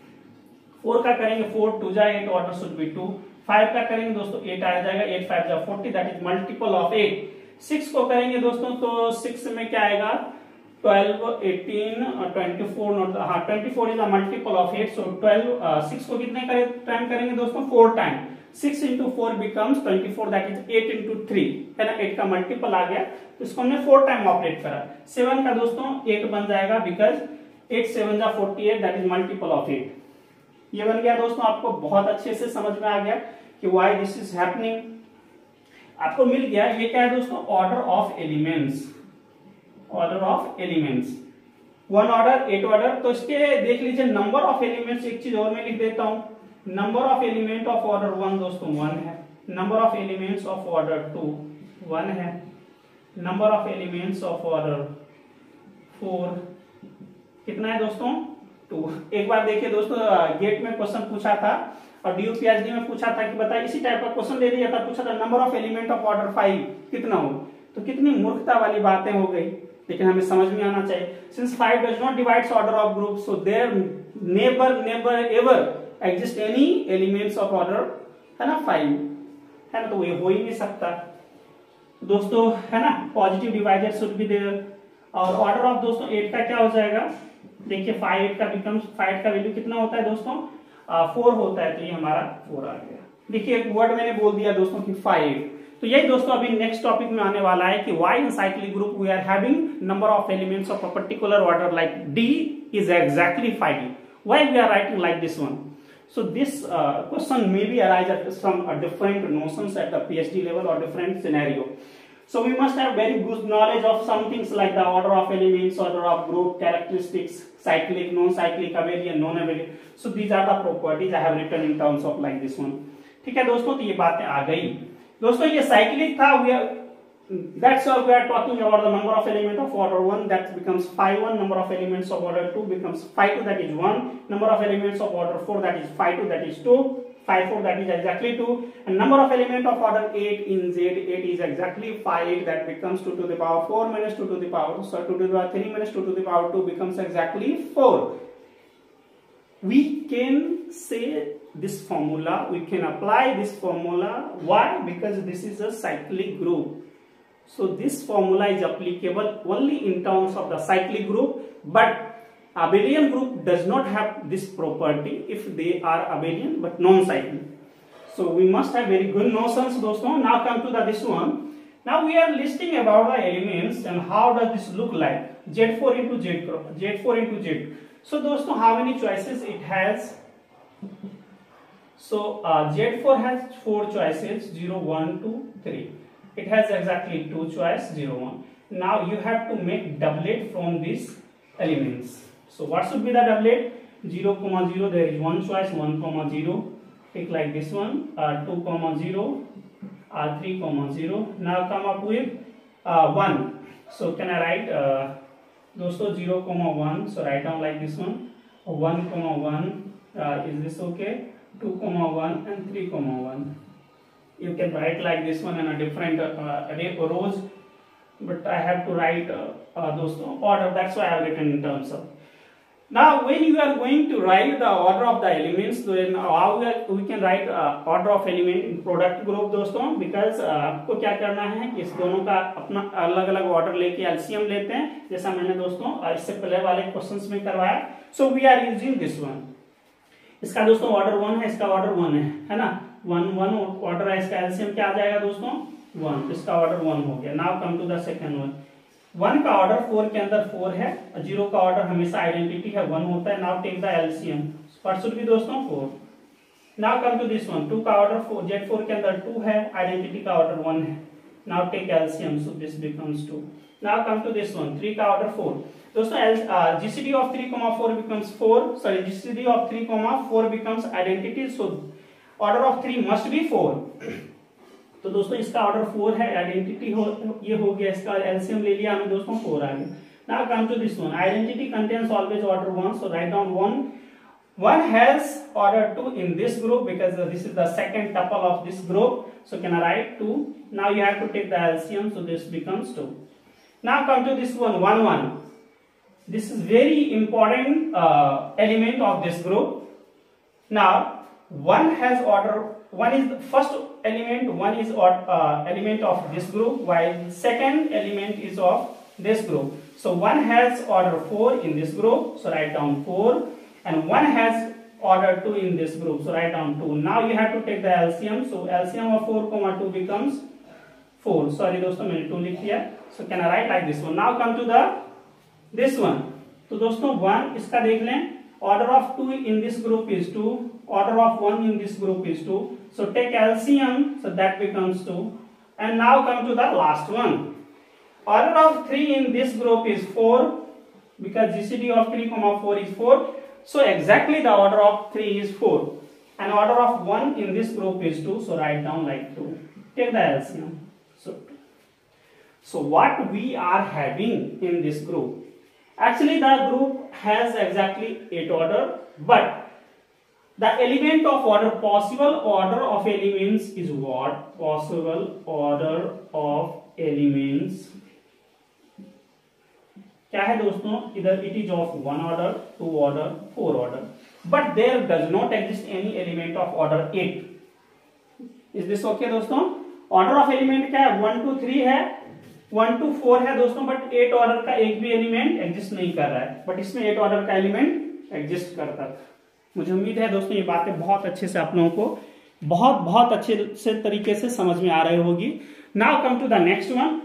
4 का करेंगे 4 2 जा 8, ऑर्डर शुड बी 2. 5 का करेंगे दोस्तों 8 आ जाएगा, 8 5 जा 40, दैट इज मल्टीपल ऑफ 8. 6 को करेंगे दोस्तों, तो 6 में क्या आएगा? 12 18 24, नॉट, हाँ 24 is the multiple of 8, so 12 6 को कितने टाइम करेंगे दोस्तों? 4 time. 6 into 4 becomes 24, that is 8 into 3, है ना? 8 का मल्टीपल आ गया, तो इसको हमने 4 टाइम ऑपरेट करा. 7 का दोस्तों 8 बन जाएगा, बिकॉज 8 7 जा 48, दैट इज मल्टीपल ऑफ 8. ये बन गया दोस्तों. आपको बहुत अच्छे से समझ में आ गया कि व्हाई दिस इज हैपनिंग. आपको मिल गया. ये क्या है दोस्तों? Order of elements. Order of elements 1 order 8 order. तो इसके देख लीजिए नंबर ऑफ एलिमेंट्स. एक चीज और मैं लिख देता हूं. Number of element of order 1 दोस्तों 1 है. Number of elements of order 2 1 है. Number of elements of order 4 कितना है दोस्तों? 2. एक बार देखिए दोस्तों, गेट में क्वेश्चन पूछा था और DUPHD में पूछा था कि बताइए, इसी टाइप का क्वेश्चन दे दिया था, पूछा था number of element of order 5 कितना हो. तो कितनी मूर्खता वाली बातें हो गई, लेकिन हमें समझ में आना चाहिए. Since 5 does not divides order of group, so there never ever exist any elements of order, है ना, 5, है ना? तो ये हो ही नहीं सकता दोस्तों, है ना? Positive divisor should be there. और ऑर्डर ऑफ दोस्तों 8 का क्या हो जाएगा? देखिए 5 का वैल्यू कितना होता है दोस्तों? 4 होता है, तो ये हमारा 4 आ गया. देखिए एक वर्ड मैंने बोल दिया दोस्तों कि 5. तो यही दोस्तों अभी नेक्स्ट टॉपिक में आने वाला है कि why in cyclic group we are having number of elements of a particular order like D is exactly 5. Why we are writing like this one? So this question may be arise at some different notions at the PhD level or different scenario. So we must have very good knowledge of some things like the order of elements, order of group, characteristics, cyclic, non-cyclic, abelian, non-abelian. So these are the properties I have written in terms of like this one. ठीक है दोस्तों, तो ये बातें आ गई दोस्तों. ये cyclic था. That's why we are talking about the number of elements of order 1, that becomes 5 1. Number of elements of order 2 becomes 5 2, that is 1. Number of elements of order 4, that is 5 2, that is 2. 5 4, that is exactly 2. And number of elements of order 8 in Z, 8 is exactly 5, that becomes 2 to the power 4 minus 2 to the power, so 2 to the power 3 minus 2 to the power 2 becomes exactly 4. We can say this formula, we can apply this formula. Why? Because this is a cyclic group. So this formula is applicable only in terms of the cyclic group, but abelian group does not have this property if they are abelian but non-cyclic. So we must have very good notions दोस्तों. Now come to this one. Now we are listing about the elements and how does this look like? Z4 into Z4 into Z. So दोस्तों how many choices it has? So Z4 has 4 choices, 0 1 2 3. It has exactly 2 choice, 0 1. Now you have to make doublet from this elements. So what should be the doublet? 0, 0, there is one choice, 1, 0, take like this one, 2, 0, 3, 0. Now come up with 1. So can I write दोस्तों 0, 1, so write down like this one, 1, 1, is this okay? 2, 1 and 3, 1. You can write like this one in a different rows, but I have to write दोस्तों order, that's why I have written in terms of. Now when you are going to write the order of the elements, then how we can write order of element in product group दोस्तों, because आपको क्या करना है कि इस दोनों का अपना अलग अलग ऑर्डर लेके एलसीएम लेते हैं, जैसा मैंने दोस्तों इससे पहले वाले क्वेश्चंस में करवाया. So we are using this one. इसका दोस्तों ऑर्डर 1 है, इसका ऑर्डर 1 है ना, 1 ऑर्डर है, इसका एलसीएम क्या आ जाएगा दोस्तों 1, इसका ऑर्डर 1 हो गया. Now come to the second one. 1 का ऑर्डर 4 के अंदर 4 है, 0 का ऑर्डर हमेशा आइडेंटिटी है 1 होता है. Now take the LCM, what should be दोस्तों 4. Now come to this one. 2 का ऑर्डर 4, Z4 के अंदर 2 है, आइडेंटिटी का ऑर्डर 1 है. Now take LCM, so this becomes 2. Now come to this one. 3 का ऑर्डर 4 दोस्तों, GCD of 3, 4 becomes 4, sorry GCD of 3, 4 becomes identity, so order of 3 must be 4. तो दोस्तों इसका ऑर्डर 4 है, आइडेंटिटी ये हो गया, इसका एलसीएम ले लिया हमने दोस्तों 4 आ गया. Now come to this one. Identity contains always order 1, so write down 1. 1 has order 2 in this group because this is the second tuple of this group, so can I write 2. Now you have to take the LCM, so this becomes 2. Now come to this one, 1, 1. This is very important element of this group. Now 1 has order, 1 is the first element, 1 is element of this group, while second element is of this group. So 1 has order 4 in this group, so write down 4, and 1 has order 2 in this group, so write down 2. Now you have to take the LCM, so LCM of 4, 2 becomes 4. Sorry दोस्तों मैंने 2 लिख दिया. So can I write like this one? Now come to the this one. तो दोस्तों 1 इसका देख लें, order of 2 in this group is 2, order of 1 in this group is 2, so take LCM, so that becomes 2. And now come to the last one. Order of 3 in this group is 4, because GCD of 3, 4 is 4, so exactly the order of 3 is 4, and order of 1 in this group is 2, so write down like 2. Take the LCM, so what we are having in this group, actually the group has exactly 8 order, but the element of order, possible order of elements is what? Possible order of elements क्या है दोस्तों, इधर it is of 1 order, 2 order, 4 order, but there does not exist any element of order 8. Is this okay दोस्तों? Order of element क्या है? 1 2 3 है, 1 2 4 है दोस्तों, बट 8 ऑर्डर का एक भी एलिमेंट एग्जिस्ट नहीं कर रहा है, बट इसमें 8 ऑर्डर का एलिमेंट एग्जिस्ट करता था. मुझे उम्मीद है दोस्तों ये बातें बहुत अच्छे से आप लोगों को बहुत अच्छे से तरीके से समझ में आ रही होगी. Now come to the next one.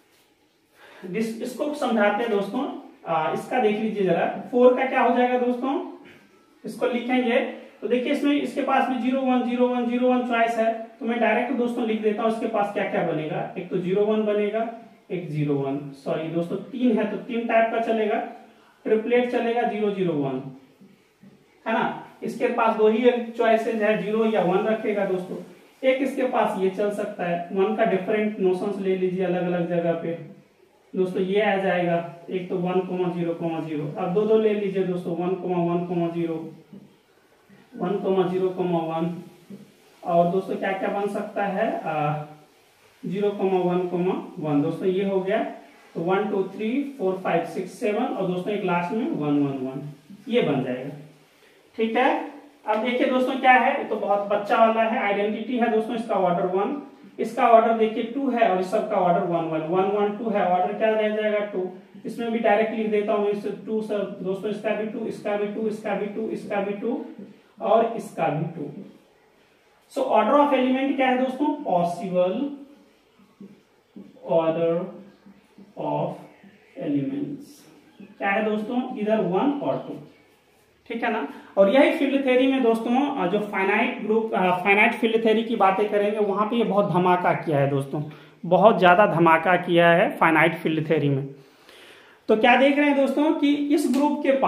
इसको समझाते हैं दोस्तों. इसका देख लीजिए जरा. 4 का क्या हो जाएगा दोस्तों, इसको लिखेंगे तो देखिए इसमें इसके पास में 0 1 0 1 0 1 चॉइस है, तो मैं डायरेक्ट दोस्तों लिख देता हूं इसके पास क्या क्या बनेगा. एक तो 0 1 बनेगा, एक 0 1, सॉरी दोस्तों 3 है तो 3 टाइप का चलेगा, ट्रिपलेट चलेगा 0 0 1 है ना. इसके पास 2 ही चॉइसेस है, 0 या 1 रखेगा दोस्तों. एक इसके पास ये चल सकता है, 1 का डिफरेंट नोशंस ले लीजिए अलग अलग जगह पे दोस्तों. ये आ जाएगा एक तो 1 0 0. अब दो ले लीजिए दोस्तों, 1 1 0 1 0 1. और दोस्तों क्या क्या बन सकता है, 0 1 1 दोस्तों. ये हो गया तो 1 2 3 4 5 6 7 और दोस्तों एक लास्ट में 1 1 1, ये बन जाएगा. ठीक है. अब देखिए दोस्तों क्या है, तो बहुत बच्चा वाला है. आइडेंटिटी है दोस्तों, इसका ऑर्डर 1, इसका ऑर्डर देखिए 2 है और इस सब का ऑर्डर 1 1 1 1 2 है. ऑर्डर क्या रह जाएगा 2. इसमें भी डायरेक्ट लिख देता हूं इस 2 सब दोस्तों. इसका भी 2, इसका भी 2, इसका भी 2, इसका भी 2 और इसका भी 2. सो ऑर्डर ऑफ एलिमेंट क्या है दोस्तों, पॉसिबल ऑर्डर ऑफ एलिमेंट्स क्या है दोस्तों, इधर 1 और 2. ठीक है ना. और यही फील्ड थ्योरी में दोस्तों जो फाइनाइट फील्ड थ्योरी की बातें करेंगे वहां पे ये बहुत धमाका किया है दोस्तों, बहुत ज्यादा धमाका किया है फाइनाइट फील्ड थ्योरी में. तो क्या देख रहे हैं दोस्तों कि इस ग्रुप के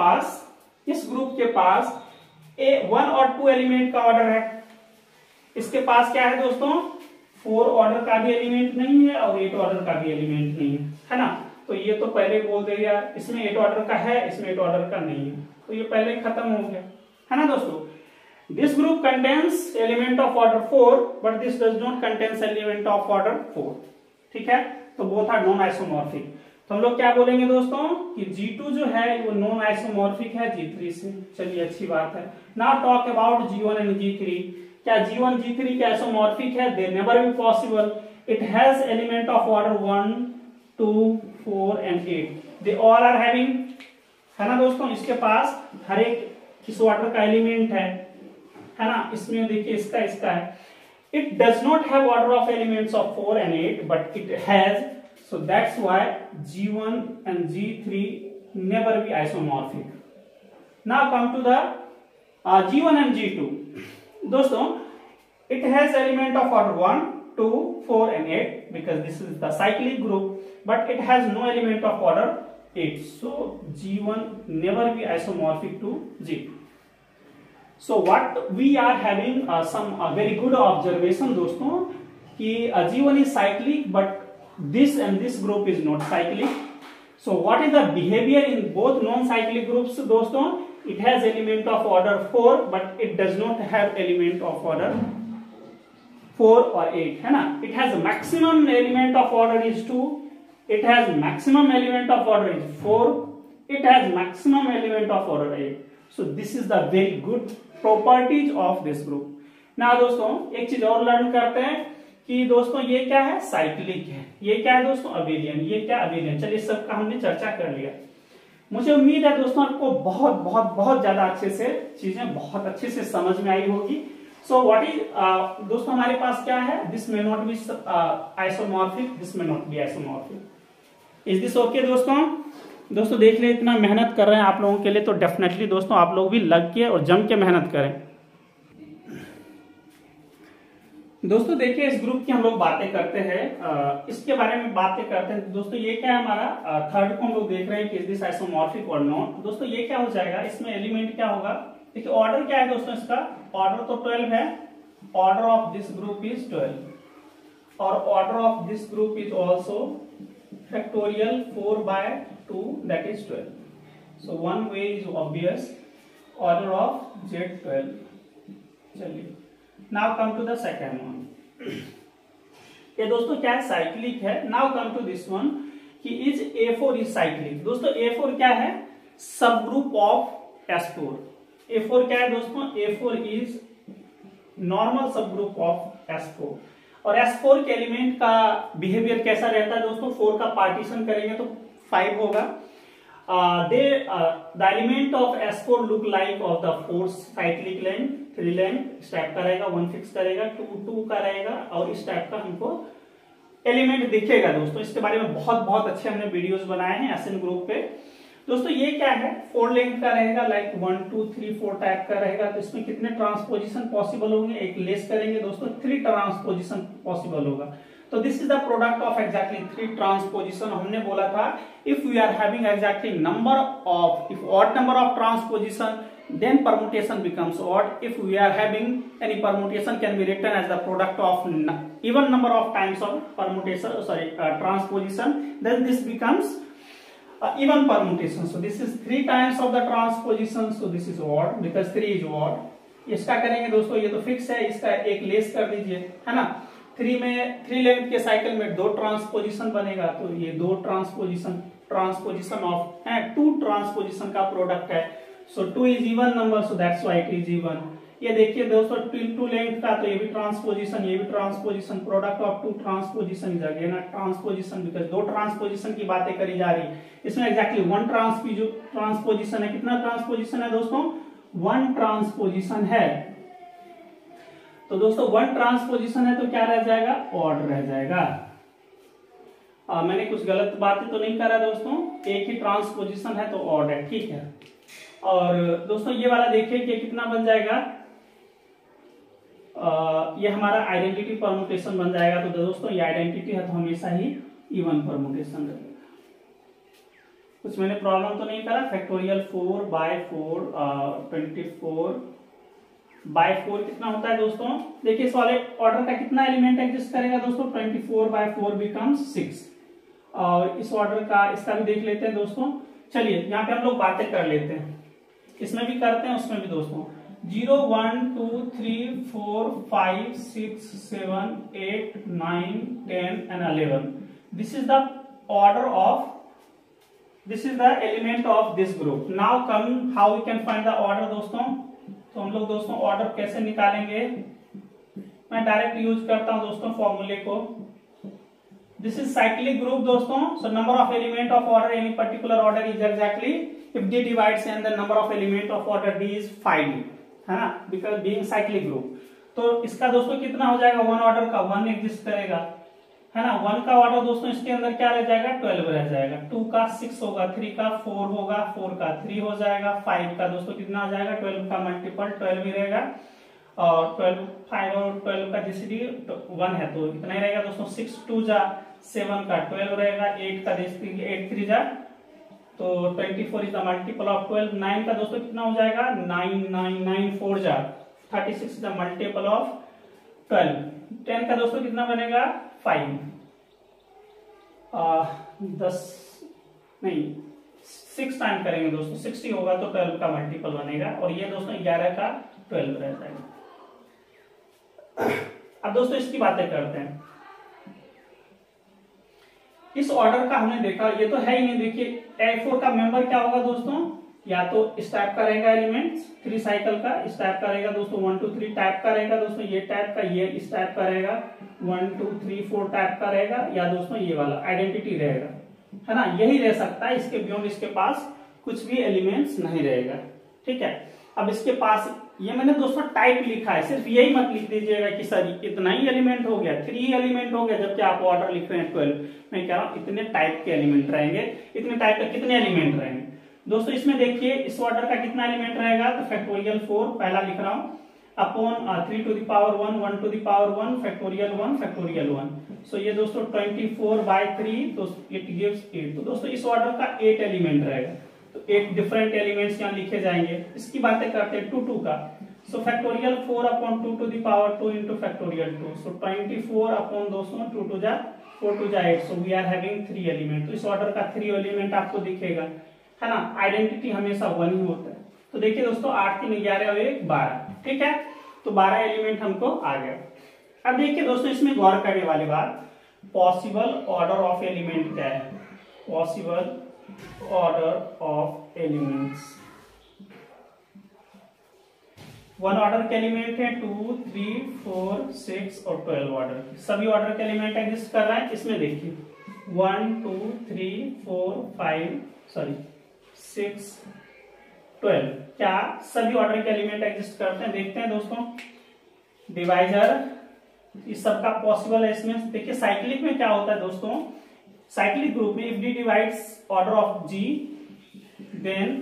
पास वन और टू एलिमेंट का ऑर्डर है, इसके पास क्या है दोस्तों 4 ऑर्डर का भी एलिमेंट नहीं है और 8 ऑर्डर का भी एलिमेंट नहीं है ना। तो ये तो पहले बोल दे यार इसमें 8 ऑर्डर का है, इसमें 8 ऑर्डर का नहीं है, तो ये पहले खत्म हो गया है ना दोस्तों। This group contains element of order 4 but this does not contains element of order 4, ठीक है। तो बोथ आर नॉन आइसोमॉर्फिक। तो हम लोग क्या बोलेंगे दोस्तों कि G2 जो है वो नॉन आइसोमॉर्फिक है G3 से, चलिए अच्छी बात है। Now talk about G1 and G3। क्या G1 G3 के आइसोमॉर्फिक है? They never be possible. It has element of order 1 2 4 and 8, they all are having, है ना दोस्तों। इसके पास हर एक इस ऑर्डर का एलिमेंट है ना। इसमें देखिए इसका है। It does not have order of elements of 4 and 8 but it has, so that's why G1 and G3 never be isomorphic. Now come to the G1 and G2. दोस्तों it has element of order 1 2 4 and 8 because this is the cyclic group, but it has no element of order 8, so G1 never be isomorphic to G2. So what we are having some very good observation दोस्तों कि G1 is cyclic but this and this group is not cyclic. So what is the behavior in both non-cyclic groups दोस्तों? It has element of order 4 but it does not have element of order 4 or 8, है ना। It has maximum element of order is 2, it has maximum element of order is 4, it has maximum element of order 8. So this is the very good properties of this group. Now दोस्तों एक चीज और learn करते हैं कि दोस्तों ये क्या है साइक्लिक है, ये क्या है दोस्तों अबेलियन, ये क्या अबेलियन। चलिए सबका हमने चर्चा कर लिया। मुझे उम्मीद है दोस्तों आपको बहुत बहुत बहुत ज्यादा अच्छे से चीजें बहुत अच्छे से समझ में आई होगी। सो व्हाट इज दोस्तों हमारे पास क्या है, this may not be isomorphic, this may not be isomorphic. Is this okay दोस्तों देख ले इतना मेहनत कर रहे हैं आप लोगों के लिए, तो डेफिनेटली दोस्तों आप लोग भी लग के और जम के मेहनत करें। दोस्तों देखिए इस ग्रुप की हम लोग बातें करते हैं, इसके बारे में बातें करते हैं। दोस्तों ये क्या है हमारा थर्ड को हम लोग देख रहे हैं कि इज दिस आइसोमॉर्फिक और नॉट। दोस्तों ये क्या हो जाएगा, इसमें एलिमेंट क्या होगा, देखिए ऑर्डर क्या है दोस्तों, इसका ऑर्डर तो 12 है, order of this group is 12 और order of this group is also factorial 4/2 that is 12। So one way is obvious, order of Z12। चलिए now come to the second one. ये दोस्तों क्या है साइक्लिक है। Now come to this one कि is A4 is cyclic. दोस्तों A4 क्या है, सब ग्रुप ऑफ S4। A4 क्या है दोस्तों, A4 is normal subgroup of S4 और S4 के एलिमेंट का बिहेवियर कैसा रहता है दोस्तों, 4 का पार्टीशन करेंगे तो 5 होगा। The element of S4 look like of the 4 cyclic length, 3 length इस टाइप का रहेगा, 1 फिक्स करेगा, 2 का रहेगा और इस टाइप का हमको एलिमेंट दिखेगा दोस्तों। इसके बारे में बहुत बहुत अच्छे हमने वीडियोस बनाए हैं SN ग्रुप पे। दोस्तों ये क्या है 4 लेंथ का रहेगा, लाइक 1 2 3 4 टाइप का रहेगा। तो इसमें कितने ट्रांसपोजिशन पॉसिबल होंगे, एक लेस करेंगे दोस्तों 3 ट्रांसपोजिशन पॉसिबल होगा। तो this is the product of exactly 3 transposition. हमने बोला था if we are having exactly number of, if odd number of transposition then permutation becomes odd. If we are having any permutation can be written as the product of even number of times of permutation, transposition, then this becomes even permutation. So this is 3 times of the transposition, so this is odd because 3 is odd. इसका करेंगे दोस्तों, ये तो fix है, इसका एक less कर दीजिए, है ना। 3 में 3 लेंथ के साइकिल में 2 ट्रांसपोजिशन बनेगा, तो ये 2 ट्रांसपोजिशन ऑफ 2 ट्रांसपोजिशन का प्रोडक्ट है। So 2 is even number, so that's why it is even. ये देखिए दोस्तों 2 लेंथ का, तो ये भी ट्रांसपोजिशन, ये भी transposition, product of 2 transposition is again transposition because 2 transposition की बातें करी जा रही है। इसमें एग्जैक्टली 1 ट्रांसपोजिशन है। कितना ट्रांसपोजिशन है दोस्तों, 1 ट्रांसपोजिशन है। तो दोस्तों 1 ट्रांसपोजिशन है तो क्या रह जाएगा, ऑड रह जाएगा। मैंने कुछ गलत बातें तो नहीं करा दोस्तों, एक ही ट्रांसपोजिशन है तो ऑड है, ठीक है। और दोस्तों ये वाला देखिए कि कितना बन जाएगा, ये हमारा आइडेंटिटी परमुटेशन बन जाएगा। तो दोस्तों ये आइडेंटिटी है तो हमेशा ही इवन परमुटेशन रहेगा। कुछ मैंने प्रॉब्लम तो नहीं करा। फैक्टोरियल 4/4 24/4 कितना होता है दोस्तों? देखिए इस वाले ऑर्डर का कितना एलिमेंट एग्जिस्ट करेगा दोस्तों? 24/4 बिकम्स 6। और इस ऑर्डर का इसका भी देख लेते हैं दोस्तों। चलिए यहाँ पे हम लोग बातें कर लेते हैं, इसमें भी करते हैं उसमें भी दोस्तों। 0 1 2 3 4 5 6 7 8 9 10 and 11। This is the order of, this is the element of this group। Now come how we can find the order दोस्तों। तो हम लोग दोस्तों ऑर्डर कैसे निकालेंगे? मैं डायरेक्ट यूज करता हूं दोस्तों फॉर्मूले को। दिस इज साइक्लिक ग्रुप दोस्तों। So number of element of order any particular order is exactly if d divides and the number of element of order d is 5d, है ना, because being cyclic group। तो इसका दोस्तों कितना हो जाएगा? 1 order का 1 एग्जिस्ट करेगा, है ना। 1 का ऑर्डर दोस्तों इसके अंदर क्या रह जाएगा? 12 रह जाएगा। 2 का 6 होगा, 3 का 4 होगा, 4 का 3 हो जाएगा, 5 का दोस्तों कितना हो जाएगा? 12 का मल्टीपल 12 ही रहेगा। और 12 5 और 12 का जीसीडी 1 है तो इतना ही रहेगा दोस्तों। 6 2 जा 7 का 12 रहेगा, 8 का जीसीडी 8 3 जा तो 24 इज द मल्टीपल ऑफ 12। 9 का दोस्तों कितना हो जाएगा? 9 9 9 4 जा 36 इज द मल्टीपल ऑफ 12। 10 का दोस्तों कितना बनेगा? 5 10 नहीं 6 टाइम करेंगे दोस्तों, 60 होगा तो 12 का मल्टीपल बनेगा। और ये दोस्तों 11 का 12 रह जाएगा। अब दोस्तों इसकी बातें करते हैं। इस ऑर्डर का हमने देखा, ये तो है ही नहीं। देखिए A4 का मेंबर क्या होगा दोस्तों? या तो इस टाइप का रहेगा एलिमेंट 3 साइकिल का, इस टाइप का रहेगा दोस्तों 1 2 3 टाइप का रहेगा दोस्तों, ये टाइप का, ये इस टाइप का रहेगा 1 2 3 4 टाइप का रहेगा, या दोस्तों ये वाला आइडेंटिटी रहेगा, है ना। यही रह सकता है, इसके बियॉन्ड इसके पास कुछ भी एलिमेंट्स नहीं रहेगा। ठीक है, अब इसके पास ये मैंने दोस्तों टाइप लिखा है, सिर्फ यही मत लिख दीजिएगा कि सर इतना ही एलिमेंट हो गया, 3 एलिमेंट हो गया, जबकि आप ऑर्डर लिख रहे हैं 12। मैं कह रहा हूं इतने टाइप के एलिमेंट रहेंगे। इतने टाइप के कितने एलिमेंट रहेंगे दोस्तों? इसमें देखिए इस ऑर्डर का कितना एलिमेंट रहेगा? तो फैक्टोरियल 4 पहला लिख रहा हूं upon 3 to the power 1 1 to the power 1 factorial 1 factorial 1। So ये दोस्तों 24/3 तो इट गिव्स 8। तो दोस्तों इस ऑर्डर का 8 एलिमेंट रहेगा, तो 8 डिफरेंट एलिमेंट्स यहाँ लिखे जाएंगे। इसकी बातें करते हैं 2 2 का। So factorial 4 upon 2 to the power 2 into factorial 2। So 24 upon दोस्तों 2 2 जा 4 2 जा 8। So we are having 3 element. तो इस ऑर्डर का 3 एलिमेंट आपको दिखेगा, है ना। आइडेंटिटी हमेशा 1 ही होता है। तो देखिए दोस्तों 8 3 11 और 1 12। ठीक है, तो 12 एलिमेंट हमको आ गया। अब देखिए दोस्तों इसमें गौर करने वाली बात, पॉसिबल ऑर्डर ऑफ एलिमेंट क्या है? Possible order of elements, 1 order के एलिमेंट है 2 3 4 6 और 12 ऑर्डर, सभी ऑर्डर के एलिमेंट एग्जिस्ट कर रहा है। इसमें देखिए 1 2 3 4 5 6 12 क्या सभी ऑर्डर के एलिमेंट एग्जिस्ट करते हैं? देखते हैं दोस्तों। डिवाइजर इस सब का पॉसिबल है। इसमें देखिए साइक्लिक में क्या होता है दोस्तों? साइक्लिक ग्रुप में if D divides order of G then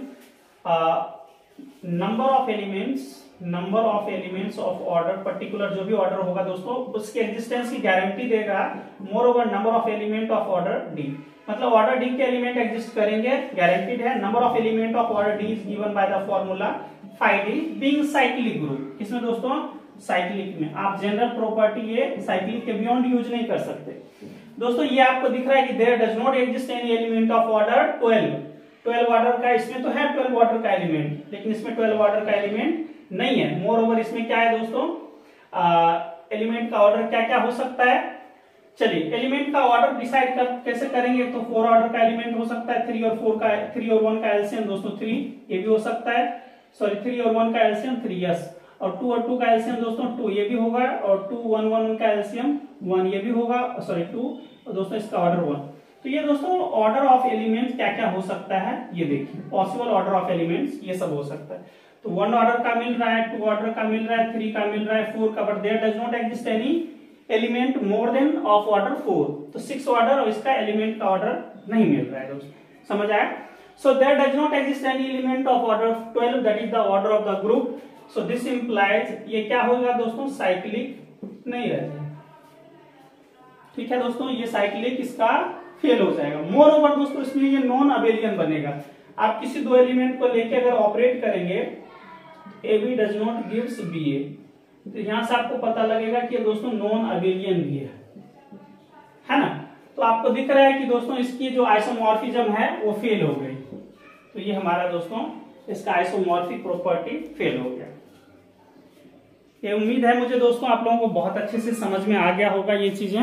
number of elements of order particular जो भी ऑर्डर होगा दोस्तों उसके एग्जिस्टेंस की गारंटी देगा। Moreover number of element of order d, मतलब ऑर्डर डी के एलिमेंट एग्जिस्ट करेंगे, गारंटीड है। Number of element of order d is given by the formula 5d being cyclic group. इसमें दोस्तों साइक्लिक में आप जनरल प्रॉपर्टी ये cyclic के बियॉन्ड यूज नहीं कर सकते दोस्तों। ये आपको दिख रहा है कि there does not exist any element of order 12 order का। इसमें तो है 12 ऑर्डर का एलिमेंट, लेकिन इसमें 12 ऑर्डर का एलिमेंट नहीं है। मोर ओवर इसमें क्या है दोस्तों? एलिमेंट का ऑर्डर क्या क्या हो सकता है? चलिए एलिमेंट का ऑर्डर डिसाइड कैसे करेंगे? तो 4 ऑर्डर का एलिमेंट हो सकता है, 3 और 1 का एलसीएम दोस्तों 3 ये भी हो सकता है। सॉरी 3 और 1 का एलसीएम 3 यस, और 2 और 2 का एलसीएम दोस्तों 2 ये भी होगा, और 2 1 1 का एलसीएम 1 ये भी होगा, सॉरी 2 और दोस्तों इसका ऑर्डर 1। तो ये दोस्तों ऑर्डर ऑफ एलिमेंट्स क्या क्या हो सकता है ये देखिए। पॉसिबल ऑर्डर ऑफ एलिमेंट्स ये सब हो सकता है। तो 1 ऑर्डर का मिल रहा है, 2 ऑर्डर का मिल रहा है, 3 का मिल रहा है, 4 का, but there does not exist any element more than of order 4। तो 6 ऑर्डर और इसका एलिमेंट का ऑर्डर नहीं मिल रहा है दोस्तों, समझ आया? So there does not exist any element of order 12 that is the order of the group. So this implies ये क्या होगा दोस्तों? साइक्लिक नहीं रहता। ठीक है दोस्तों, ये साइक्लिक इसका फेल हो जाएगा। मोर ओवर दोस्तों इसमें ये नॉन अबेलियन बनेगा। आप किसी दो एलिमेंट को लेके अगर ऑपरेट करेंगे, a b does not gives b a, तो यहां से आपको पता लगेगा कि दोस्तों नॉन अबेलियन भी है ना। तो आपको दिख रहा है कि दोस्तों इसकी जो आइसोमॉर्फिज्म है वो फेल हो गई। तो ये हमारा दोस्तों इसका आइसोमॉर्फिक प्रॉपर्टी फेल हो गया। ये उम्मीद है मुझे दोस्तों आप लोगों को बहुत अच्छे से समझ में आ गया होगा ये चीजें।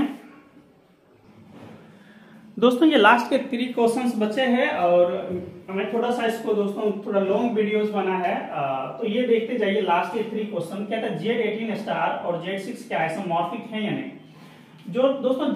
दोस्तों ये लास्ट के 3 क्वेश्चंस बचे हैं और मैं थोड़ा सा इसको दोस्तों थोड़ा लॉन्ग वीडियोस बना है, तो ये देखते जाइए। लास्ट के 3 क्वेश्चन क्या था, Z18 स्टार और Z6 क्या आइसोमॉर्फिक है या नहीं। जो दोस्तों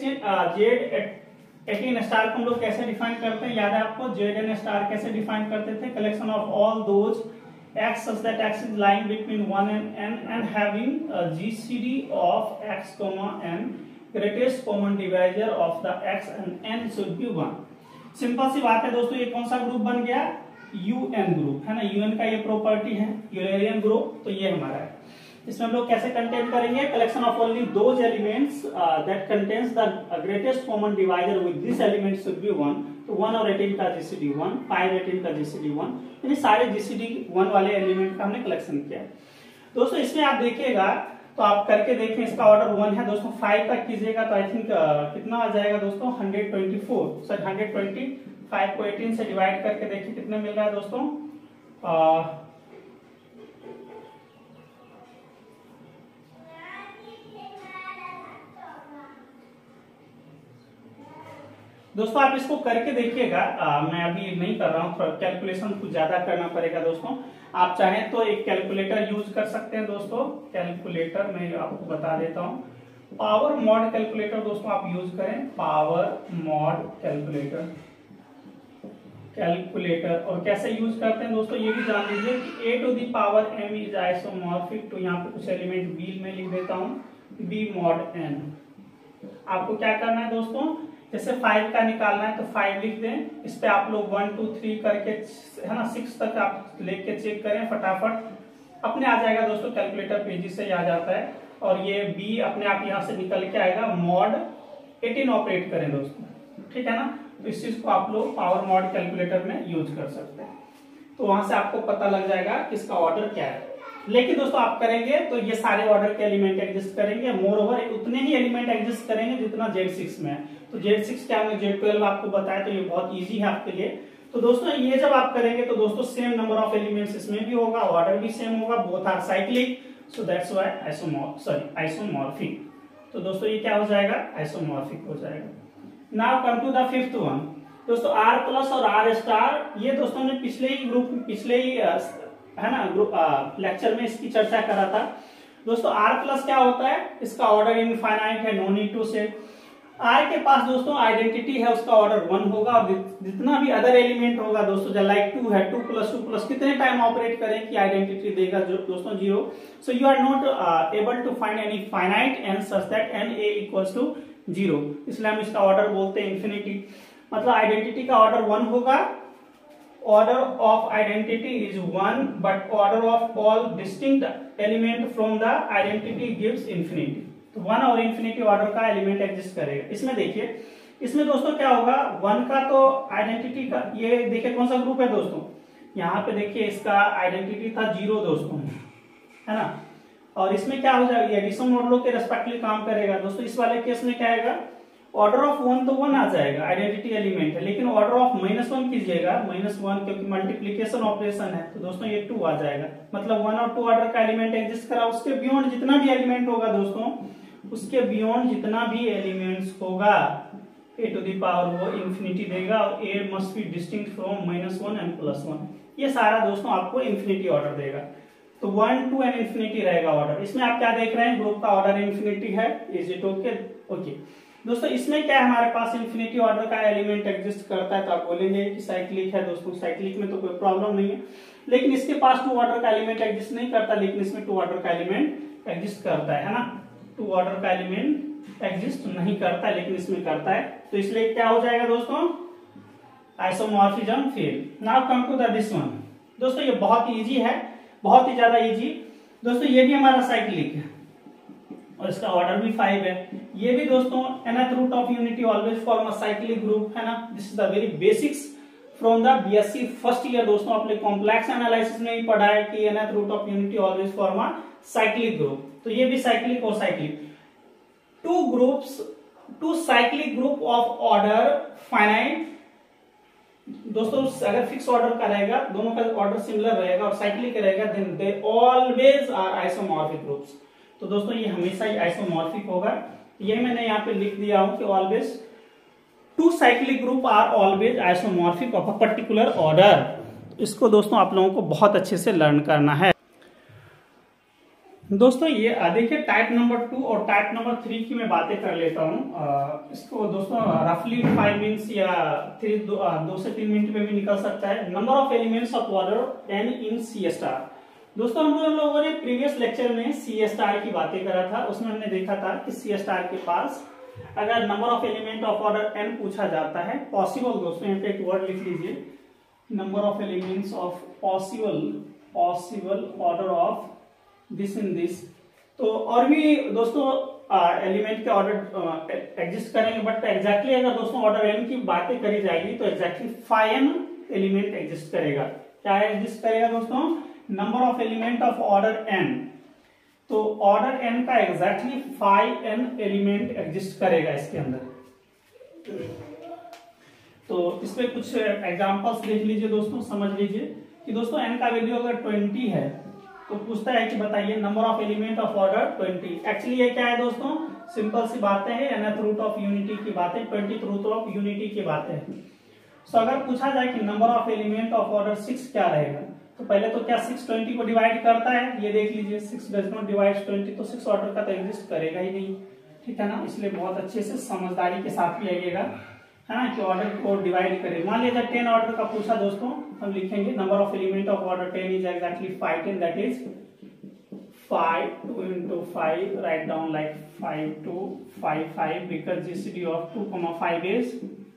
Z18 स्टार को हम लोग कैसे डिफाइन करते हैं, याद है आपको Zn स्टार कैसे डिफाइन करते थे, collection of all those x such that x is lying between 1 and n and having a GCD of x comma n, greatest common divisor of the x and n should be 1। Simple सी बात है दोस्तों, ये कौन सा group बन गया, UN group है ना। UN का ये प्रॉपर्टी है यूलेरियन ग्रुप, तो ये हमारा है। इसमें हम लोग कैसे कंटेन करेंगे, collection of only those elements that contains the greatest common divisor with this element should be 1। तो 1 और 18 का GCD 1, 5 18 का GCD 1, यानी सारे GCD 1 वाले एलिमेंट का हमने कलेक्शन किया। दोस्तों इसमें आप देखिएगा तो आप करके देखें, इसका ऑर्डर 1 है दोस्तों। 5 तक कीजिएगा तो आई थिंक कितना आ जाएगा दोस्तों, 124 सर 125 को 18 से डिवाइड करके देखिए कितने मिल रहा है दोस्तों। दोस्तों आप इसको करके देखिएगा, मैं अभी नहीं कर रहा हूँ, कैलकुलेशन कुछ ज्यादा करना पड़ेगा दोस्तों। आप चाहें तो एक कैलकुलेटर यूज कर सकते हैं दोस्तों। कैलकुलेटर मैं आपको बता देता हूँ, पावर मॉड कैलकुलेटर दोस्तों आप यूज करें, पावर मॉड कैलकुलेटर। और कैसे यूज करते हैं दोस्तों ये भी जान लीजिए कि a to the power m is isomorphic. तो यहाँ पे कुछ एलिमेंट b में लिख देता हूँ, b मॉड n। आपको क्या करना है दोस्तों, जैसे 5 का निकालना है तो 5 लिख दें, इस पे आप लोग 1 2 3 करके है ना 6 तक आप लेके चेक करें फटाफट, अपने आ जाएगा दोस्तों। कैलकुलेटर पेजी से ही आ जाता है। और ये b अपने आप यहाँ से निकल के आएगा। मॉड 18 ऑपरेट करें दोस्तों, ठीक है ना। तो इस चीज को आप लोग पावर मॉड कैलकुलेटर में यूज कर सकते हैं, तो वहां से आपको पता लग जाएगा कि इसका ऑर्डर क्या है। लेकिन दोस्तों आप करेंगे तो ये सारे ऑर्डर के एलिमेंट एग्जिस्ट करेंगे, मोर ओवर उतने ही एलिमेंट एग्जिस्ट करेंगे जितना Z6 में है। तो Z6 क्या हमने Z12 आपको बताया, तो ये बहुत इजी है आपके लिए। तो दोस्तों ये जब आप करेंगे तो दोस्तों सेम नंबर ऑफ एलिमेंट्स इसमें भी होगा, ऑर्डर भी सेम होगा, both are cyclic, so that's why isomorphic. तो दोस्तों ये क्या हो जाएगा, आइसोमॉर्फिक हो जाएगा। Now come to the 5th one दोस्तों, R प्लस और R स्टार। ये दोस्तों ने पिछले ही है ना ग्रुप लेक्चर में इसकी चर्चा करा था दोस्तों। R प्लस क्या होता है, इसका ऑर्डर इनफाइनाइट है, no need to say. R के पास दोस्तों आइडेंटिटी है, उसका ऑर्डर 1 होगा, और जितना भी अदर एलिमेंट होगा दोस्तों, जब लाइक 2 है, 2 प्लस कितने टाइम ऑपरेट करें कि आइडेंटिटी देगा जो दोस्तों 0। So you are not able to find any finite n such that n a equals to 0, इसलिए हम इसका ऑर्डर बोलते हैं इन्फिनिटी। मतलब आइडेंटिटी का ऑर्डर 1 होगा, order of identity is 1 but order of all distinct element from the identity gives infinity। तो 1 और infinity ऑर्डर का एलिमेंट एग्जिस्ट करेगा। इसमें देखिए, इसमें दोस्तों क्या होगा, 1 का तो आइडेंटिटी का, ये देखिए कौन सा ग्रुप है दोस्तों, यहाँ पे देखिए इसका आइडेंटिटी था 0 दोस्तों, है ना। और इसमें क्या हो जाएगा, एडिशन मॉडलों के रेस्पेक्टिवली काम करेगा दोस्तों। इस वाले केस में क्या आएगा, ऑर्डर ऑफ 1 तो 1 आ जाएगा, आइडेंटिटी एलिमेंट है, लेकिन ऑर्डर ऑफ -1 कीजिएगा, -1 क्योंकि मल्टीप्लीकेशन ऑपरेशन है, तो दोस्तों ये 2 आ जाएगा। मतलब 1 और 2 ऑर्डर का एलिमेंट एग्जिस्ट करा, उसके बियॉन्ड जितना भी एलिमेंट होगा दोस्तों, उसके बियॉन्ड जितना भी एलिमेंट्स होगा a टू दी पावर वो इंफिनिटी देगा, और a must be distinct from -1 and +1। ये सारा दोस्तों आपको इंफिनिटी ऑर्डर देगा। तो 1 2 एंड इंफिनिटी रहेगा ऑर्डर। इसमें आप क्या देख रहे हैं, ग्रुप का ऑर्डर इंफिनिटी है, इज इट ओके। ओके दोस्तों, इसमें क्या है, हमारे पास इंफिनिटी ऑर्डर का एलिमेंट एग्जिस्ट करता है, तो आप बोलेंगे कि साइक्लिक है दोस्तों। साइक्लिक में तो कोई प्रॉब्लम नहीं है, लेकिन इसके पास 2 ऑर्डर का एलिमेंट एग्जिस्ट नहीं करता, लेकिन इसमें 2 ऑर्डर का एलिमेंट एग्जिस्ट करता है ना। 2 ऑर्डर का एलिमेंट एग्जिस्ट नहीं करता, लेकिन इसमें करता है, तो इसलिए क्या हो जाएगा दोस्तों, isomorphism fail. Now come to this one दोस्तों, ये बहुत इजी है, बहुत ही ज्यादा इजी दोस्तों। ये भी हमारा साइक्लिक और इसका ऑर्डर भी 5 है। ये भी दोस्तों nth root of unity always form a cyclic group, है ना। This is the very basics from the BSc first year. दोस्तों आपने कॉम्प्लेक्स एनालिसिस में भी पढ़ा है कि nth root of unity always form a cyclic group. तो ये भी साइक्लिक और cyclic, two cyclic group of order finite. दोस्तों अगर फिक्स ऑर्डर का रहेगा, दोनों का ऑर्डर सिमिलर रहेगा और साइक्लिक रहेगा, then they always are isomorphic groups. तो दोस्तों ये हमेशा ही आइसोमॉर्फिक होगा। ये मैंने यहाँ पे लिख दिया हूं कि always two cyclic group are always isomorphic of a particular order. इसको दोस्तों आप लोगों को बहुत अच्छे से लर्न करना है। दोस्तों ये देखिए टाइप नंबर 2 और टाइप नंबर 3 की मैं बातें कर लेता हूँ। इसको दोस्तों रफली 5 मिनट्स या 2 से 3 मिनट में भी निकल सकता है। Number of elements of order n in C star. दोस्तों हम लोगों ने प्रीवियस लेक्चर में सी स्टार की बातें करा था, उसमें हमने देखा था कि सी स्टार के पास अगर number of element of order n पूछा जाता है, पॉसिबल, दोस्तों यहाँ पे एक वर्ड लिख लीजिए, number of elements of possible order of this in this. तो और भी दोस्तों एलिमेंट के ऑर्डर एग्जिस्ट करेंगे, बट एग्जैक्टली अगर दोस्तों ऑर्डर n की बातें करी जाएगी तो एग्जैक्टली 5n एलिमेंट एग्जिस्ट करेगा। क्या एग्जिस्ट करेगा दोस्तों? Number of element of order n। तो ऑर्डर n का एग्जैक्टली 5n एलिमेंट एग्जिस्ट करेगा इसके अंदर। तो इसमें कुछ एग्जांपल्स देख लीजिए दोस्तों, समझ लीजिए कि दोस्तों n का वैल्यू अगर 20 है तो पूछता है कि बताइए number of element of order 20। Actually ये क्या है दोस्तों, सिंपल सी बातें हैं, nth रूट ऑफ यूनिटी की बातें, 20th रूट ऑफ यूनिटी की बातें हैं। सो अगर पूछा जाए कि number of element of order 6 क्या रहेगा, तो पहले तो क्या 6 20 को डिवाइड करता है, ये देख लीजिए, 6 डज नॉट डिवाइड 20, तो 6 ऑर्डर का तो एग्जिस्ट करेगा ही नहीं, ठीक है ना। इसलिए बहुत अच्छे से समझदारी के साथ भी आइएगा, है ना, कि ऑर्डर को डिवाइड करें। मान लीजिए 10 ऑर्डर का पूछा दोस्तों, हम लिखेंगे number of element of order 10 is exactly 510, that is 5 2 into 5, write down like 5 2 5 5 because GCD of 2, 5 is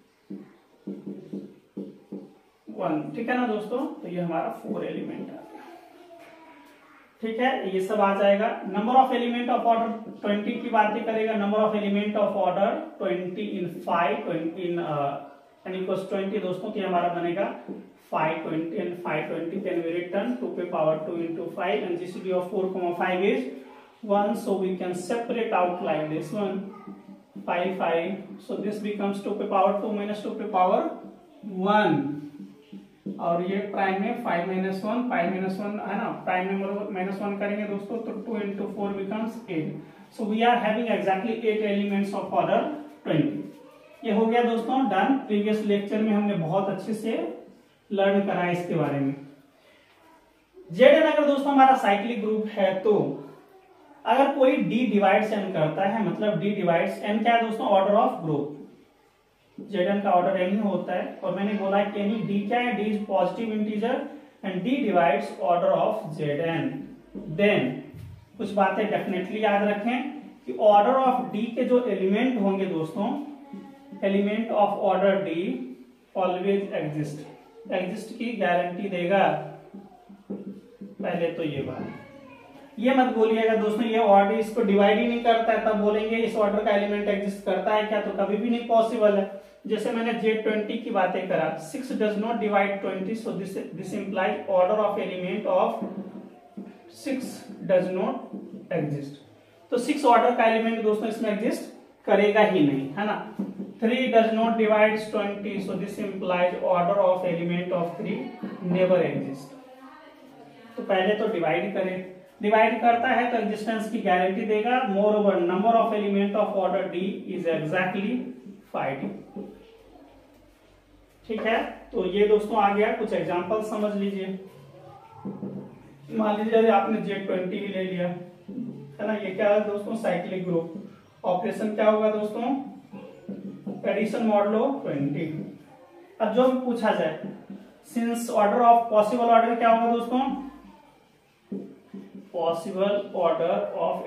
1, ठीक है ना दोस्तों। तो ये हमारा 4 एलिमेंट आ गया, ठीक है, ये सब आ जाएगा। Number of element of order 20 की बातें करेगा, number of element of order 20 in 5 in n equals 20 दोस्तों, तो हमारा बनेगा 520 and 520, then we return 2 पे power 2 into 5 and GCD of 4, 5 is 1, so we can separate out like this one, 5 5, so this becomes 2 पे power 2 minus 2 पे power 1, और ये prime में 5 minus 1 है ना, प्राइम नंबर -1 करेंगे दोस्तों तो 2 into 4 becomes 8, so we are having exactly 8 elements of order 20। ये हो गया दोस्तों डन। प्रीवियस लेक्चर में हमने बहुत अच्छे से लर्न करा इसके बारे में। Zn अगर दोस्तों हमारा साइक्लिक ग्रुप है, तो अगर कोई d डिवाइड्स n करता है, मतलब d डिवाइड्स n क्या है दोस्तों, ऑर्डर ऑफ ग्रुप। Zn का ऑर्डर n ही होता है, और मैंने बोला कि यानी d क्या है, d is positive integer and d divides order of Zn। Then कुछ बातें डेफिनेटली याद रखें कि ऑर्डर ऑफ d के जो एलिमेंट होंगे दोस्तों, element of order d always exist की गारंटी देगा। पहले तो ये बात, ये मत बोलिएगा दोस्तों ये ऑर्डर इसको डिवाइड ही नहीं करता है, तब बोलेंगे इस ऑर्डर का एलिमेंट एग्जिस्ट करता है क्या, तो कभी भी नहीं पॉसिबल है। जैसे मैंने Z20 की बातें करा, 6 does not divide 20, so this implies order of element of 6 does not exist. तो 6 ऑर्डर का एलिमेंट दोस्तों इसमें एग्जिस्ट करेगा ही नहीं, है ना। 3 does not divide 20, so this implies order of element of 3 never exist। तो पहले तो डिवाइड करें, डिवाइड करता है तो एग्जिस्टेंस की गारंटी देगा। Moreover number of element of order d is exactly 5d, ठीक है। तो ये दोस्तों आ गया, कुछ एग्जांपल समझ लीजिए। मान लीजिए आपने Z20 भी ले लिया, है ना, ये क्या है दोस्तों, साइक्लिक ग्रुप। ऑपरेशन क्या होगा दोस्तों, एडिशन मॉडुलो 20। अब जो पूछा जाए, since order of possible order क्या होगा दोस्तों, पॉसिबल ऑर्डर ऑफ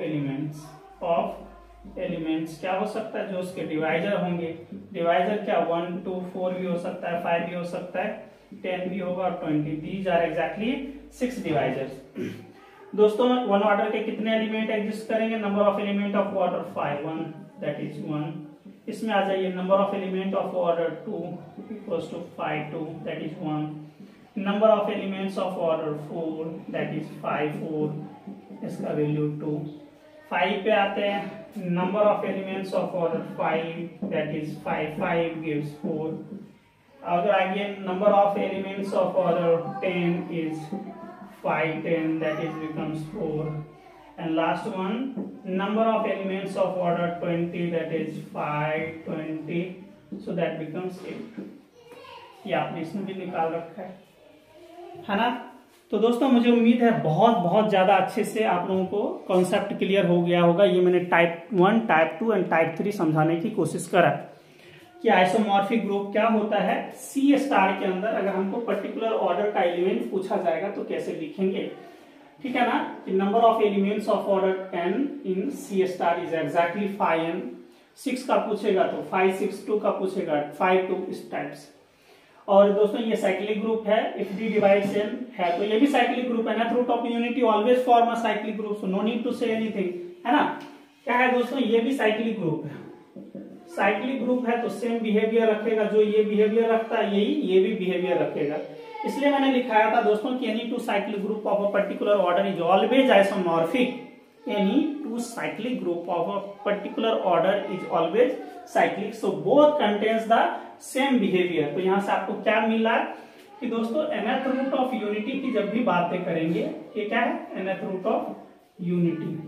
एलिमेंट्स क्या हो सकता है, जो उसके डिवाइजर होंगे। डिवाइजर क्या 1 2 4 भी हो सकता है, 5 भी हो सकता है, 10 भी होगा और 20। These are exactly 6 divisors. दोस्तों 1 ऑर्डर के कितने एलिमेंट एग्जिस्ट करेंगे? Number of element of order 5, 1 that is 1। इसमें आ जाइए number of element of order 2 equals to 5, 2 that is 1। Number of elements of order 4 that is 5, 4, इसका वैल्यू 2। 5 पे आते हैं, number of elements of order 5 that is 5, 5 gives 4। अगर आगे number of elements of order 10 is 5, 10 that is becomes 4, and last one number of elements of order 20 that is 5, 20, so that becomes 8। ये आपने इसमें भी निकाल रखा है ना। तो दोस्तों मुझे उम्मीद है बहुत बहुत ज्यादा अच्छे से आप लोगों को कॉन्सेप्ट क्लियर हो गया होगा। ये मैंने टाइप 1, टाइप 2 एंड टाइप 3 समझाने की कोशिश करा कि आइसोमॉर्फिक ग्रुप क्या होता है। सी स्टार के अंदर अगर हमको पर्टिकुलर ऑर्डर का एलिमेंट पूछा जाएगा तो कैसे लिखेंगे, ठीक है ना। कि number of elements of order n in C star is exactly 5n। 6 का पूछेगा तो 5, 6, 2 का पूछेगा 5, 2, इस टाइप से। और दोस्तों ये साइक्लिक ग्रुप है, इफ डी डिवाइड्स n है तो ये भी साइक्लिक ग्रुप है ना। Root of unity always form a cyclic group, so no need to say anything, है ना। क्या है दोस्तों, ये भी साइक्लिक ग्रुप है। साइक्लिक ग्रुप है तो सेम बिहेवियर रखेगा, जो ये बिहेवियर रखता है यही ये भी बिहेवियर रखेगा। इसलिए मैंने लिखाया था दोस्तों कि any two cyclic group of a particular order is always isomorphic. Any two cyclic group of a particular order is always cyclic, so both contains the same behaviour. तो यहां से आपको क्या मिला कि दोस्तों nth रूट ऑफ यूनिटी की जब भी बातें करेंगे, ये क्या है nth रूट ऑफ यूनिटी।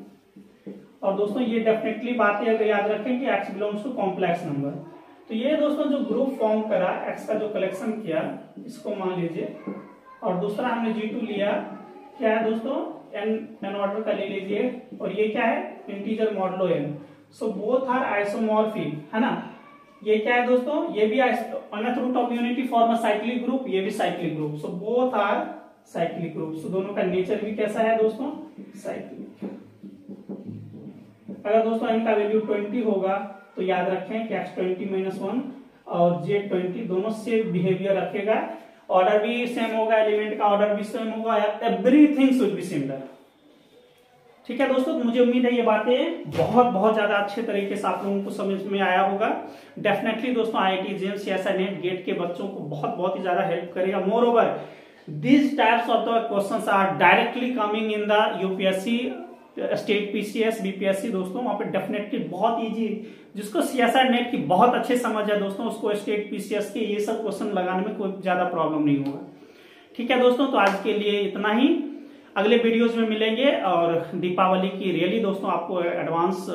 और दोस्तों ये डेफिनेटली बातें अगर याद रखें कि x belongs to complex number. तो ये दोस्तों जो ग्रुप फॉर्म करा, x का जो कलेक्शन किया इसको मान लीजिए, और दूसरा हमने G2 लिया, क्या है दोस्तों n ऑर्डर का ले लीजिए, और ये क्या है integer modulo n। So both are isomorphic, है ना। ये क्या है दोस्तों, ये भी nth root of unity form a cyclic group, ये भी cyclic group, so both are cyclic group. सो दोनों का नेचर भी कैसा है दोस्तों, साइक्लिक। अगर दोस्तों n का वैल्यू 20 होगा तो याद रखें कि x 20 - 1 और j 20 दोनों सेम बिहेवियर रखेगा। ऑर्डर भी सेम होगा, एलिमेंट का ऑर्डर भी सेम होगा, एवरीथिंग शुड बी सिमिलर। ठीक है दोस्तों, मुझे उम्मीद है ये बातें बहुत बहुत ज्यादा अच्छे तरीके से आप लोगों को समझ में आया होगा। डेफिनेटली दोस्तों IIT JEM CSI NET GATE के बच्चों को बहुत ही ज्यादा हेल्प करेगा। Moreover these types of the questions are directly coming in the UPSC state PCS BPSC दोस्तों, वहां पे डेफिनेटली बहुत इजी, जिसको CSI नेट की बहुत अच्छे समझ है दोस्तों, उसको स्टेट PCS के ये सब क्वेश्चन लगाने में कोई ज्यादा प्रॉब्लम नहीं होगा। ठीक है दोस्तों, तो आज के लिए इतना ही, अगले वीडियोस में मिलेंगे। और दीपावली की रियली दोस्तों आपको एडवांस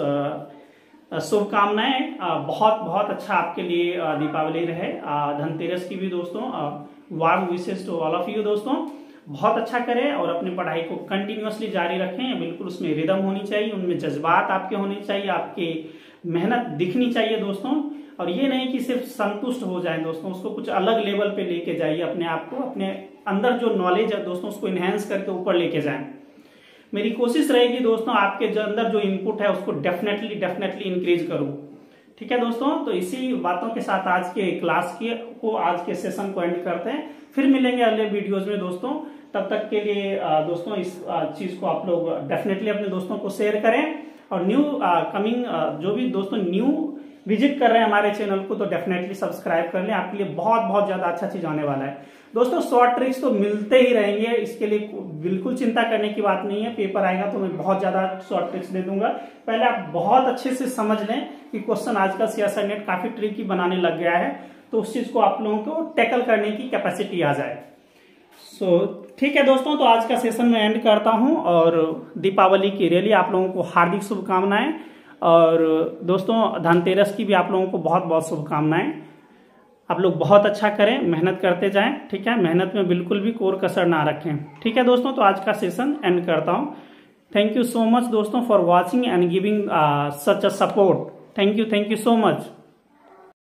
शुभकामनाएं। बहुत बहुत अच्छा आपके लिए दीपावली रहे। धनतेरस की भी दोस्तों warm wishes to all of you दोस्तों। बहुत अच्छा करें और अपनी पढ़ाई को कंटिन्यूअसली जारी रखें। बिल्कुल उसमें रिदम होनी चाहिए, उनमें जज्बात आपके होने चाहिए, आपकी मेहनत दिखनी चाहिए दोस्तों। और ये नहीं कि सिर्फ संतुष्ट हो जाए दोस्तों, उसको कुछ अलग लेवल पे लेके जाइए अपने आप को, अपने अंदर जो नॉलेज है दोस्तों उसको इनहेंस करके ऊपर लेके जाएं। मेरी कोशिश रहेगी दोस्तों आपके जो अंदर जो इनपुट है उसको डेफिनेटली इंक्रीज करूं। ठीक है दोस्तों, तो इसी बातों के साथ आज के क्लास को आज के सेशन को एंड करते हैं। फिर मिलेंगे अगले वीडियोज में दोस्तों। तब तक के लिए दोस्तों इस चीज को आप लोग डेफिनेटली अपने दोस्तों को शेयर करें। और न्यू कमिंग जो भी दोस्तों न्यू विजिट कर रहे हैं हमारे चैनल को, तो डेफिनेटली सब्सक्राइब कर लें। आपके लिए बहुत ज्यादा अच्छा चीज आने वाला है दोस्तों। शॉर्ट ट्रिक्स तो मिलते ही रहेंगे, इसके लिए बिल्कुल चिंता करने की बात नहीं है। पेपर आएगा तो मैं बहुत ज्यादा शॉर्ट ट्रिक्स दे दूंगा। पहले आप बहुत अच्छे से समझ लें कि क्वेश्चन आजकल CSI नेट काफी ट्रिकी बनाने लग गया है, तो उस चीज को आप लोगों को टैकल करने की कैपेसिटी आ जाए। ठीक है दोस्तों, तो आज का सेशन मैं एंड करता हूं। और दीपावली की रियली आप लोगों को हार्दिक शुभकामनाएं। और दोस्तों धनतेरस की भी आप लोगों को बहुत शुभकामनाएं। आप लोग बहुत अच्छा करें, मेहनत करते जाएं। ठीक है, मेहनत में बिल्कुल भी कोर कसर ना रखें। ठीक है दोस्तों, तो आज का सेशन एंड करता हूं। थैंक यू सो मच दोस्तों for watching and giving such a support. Thank you so much.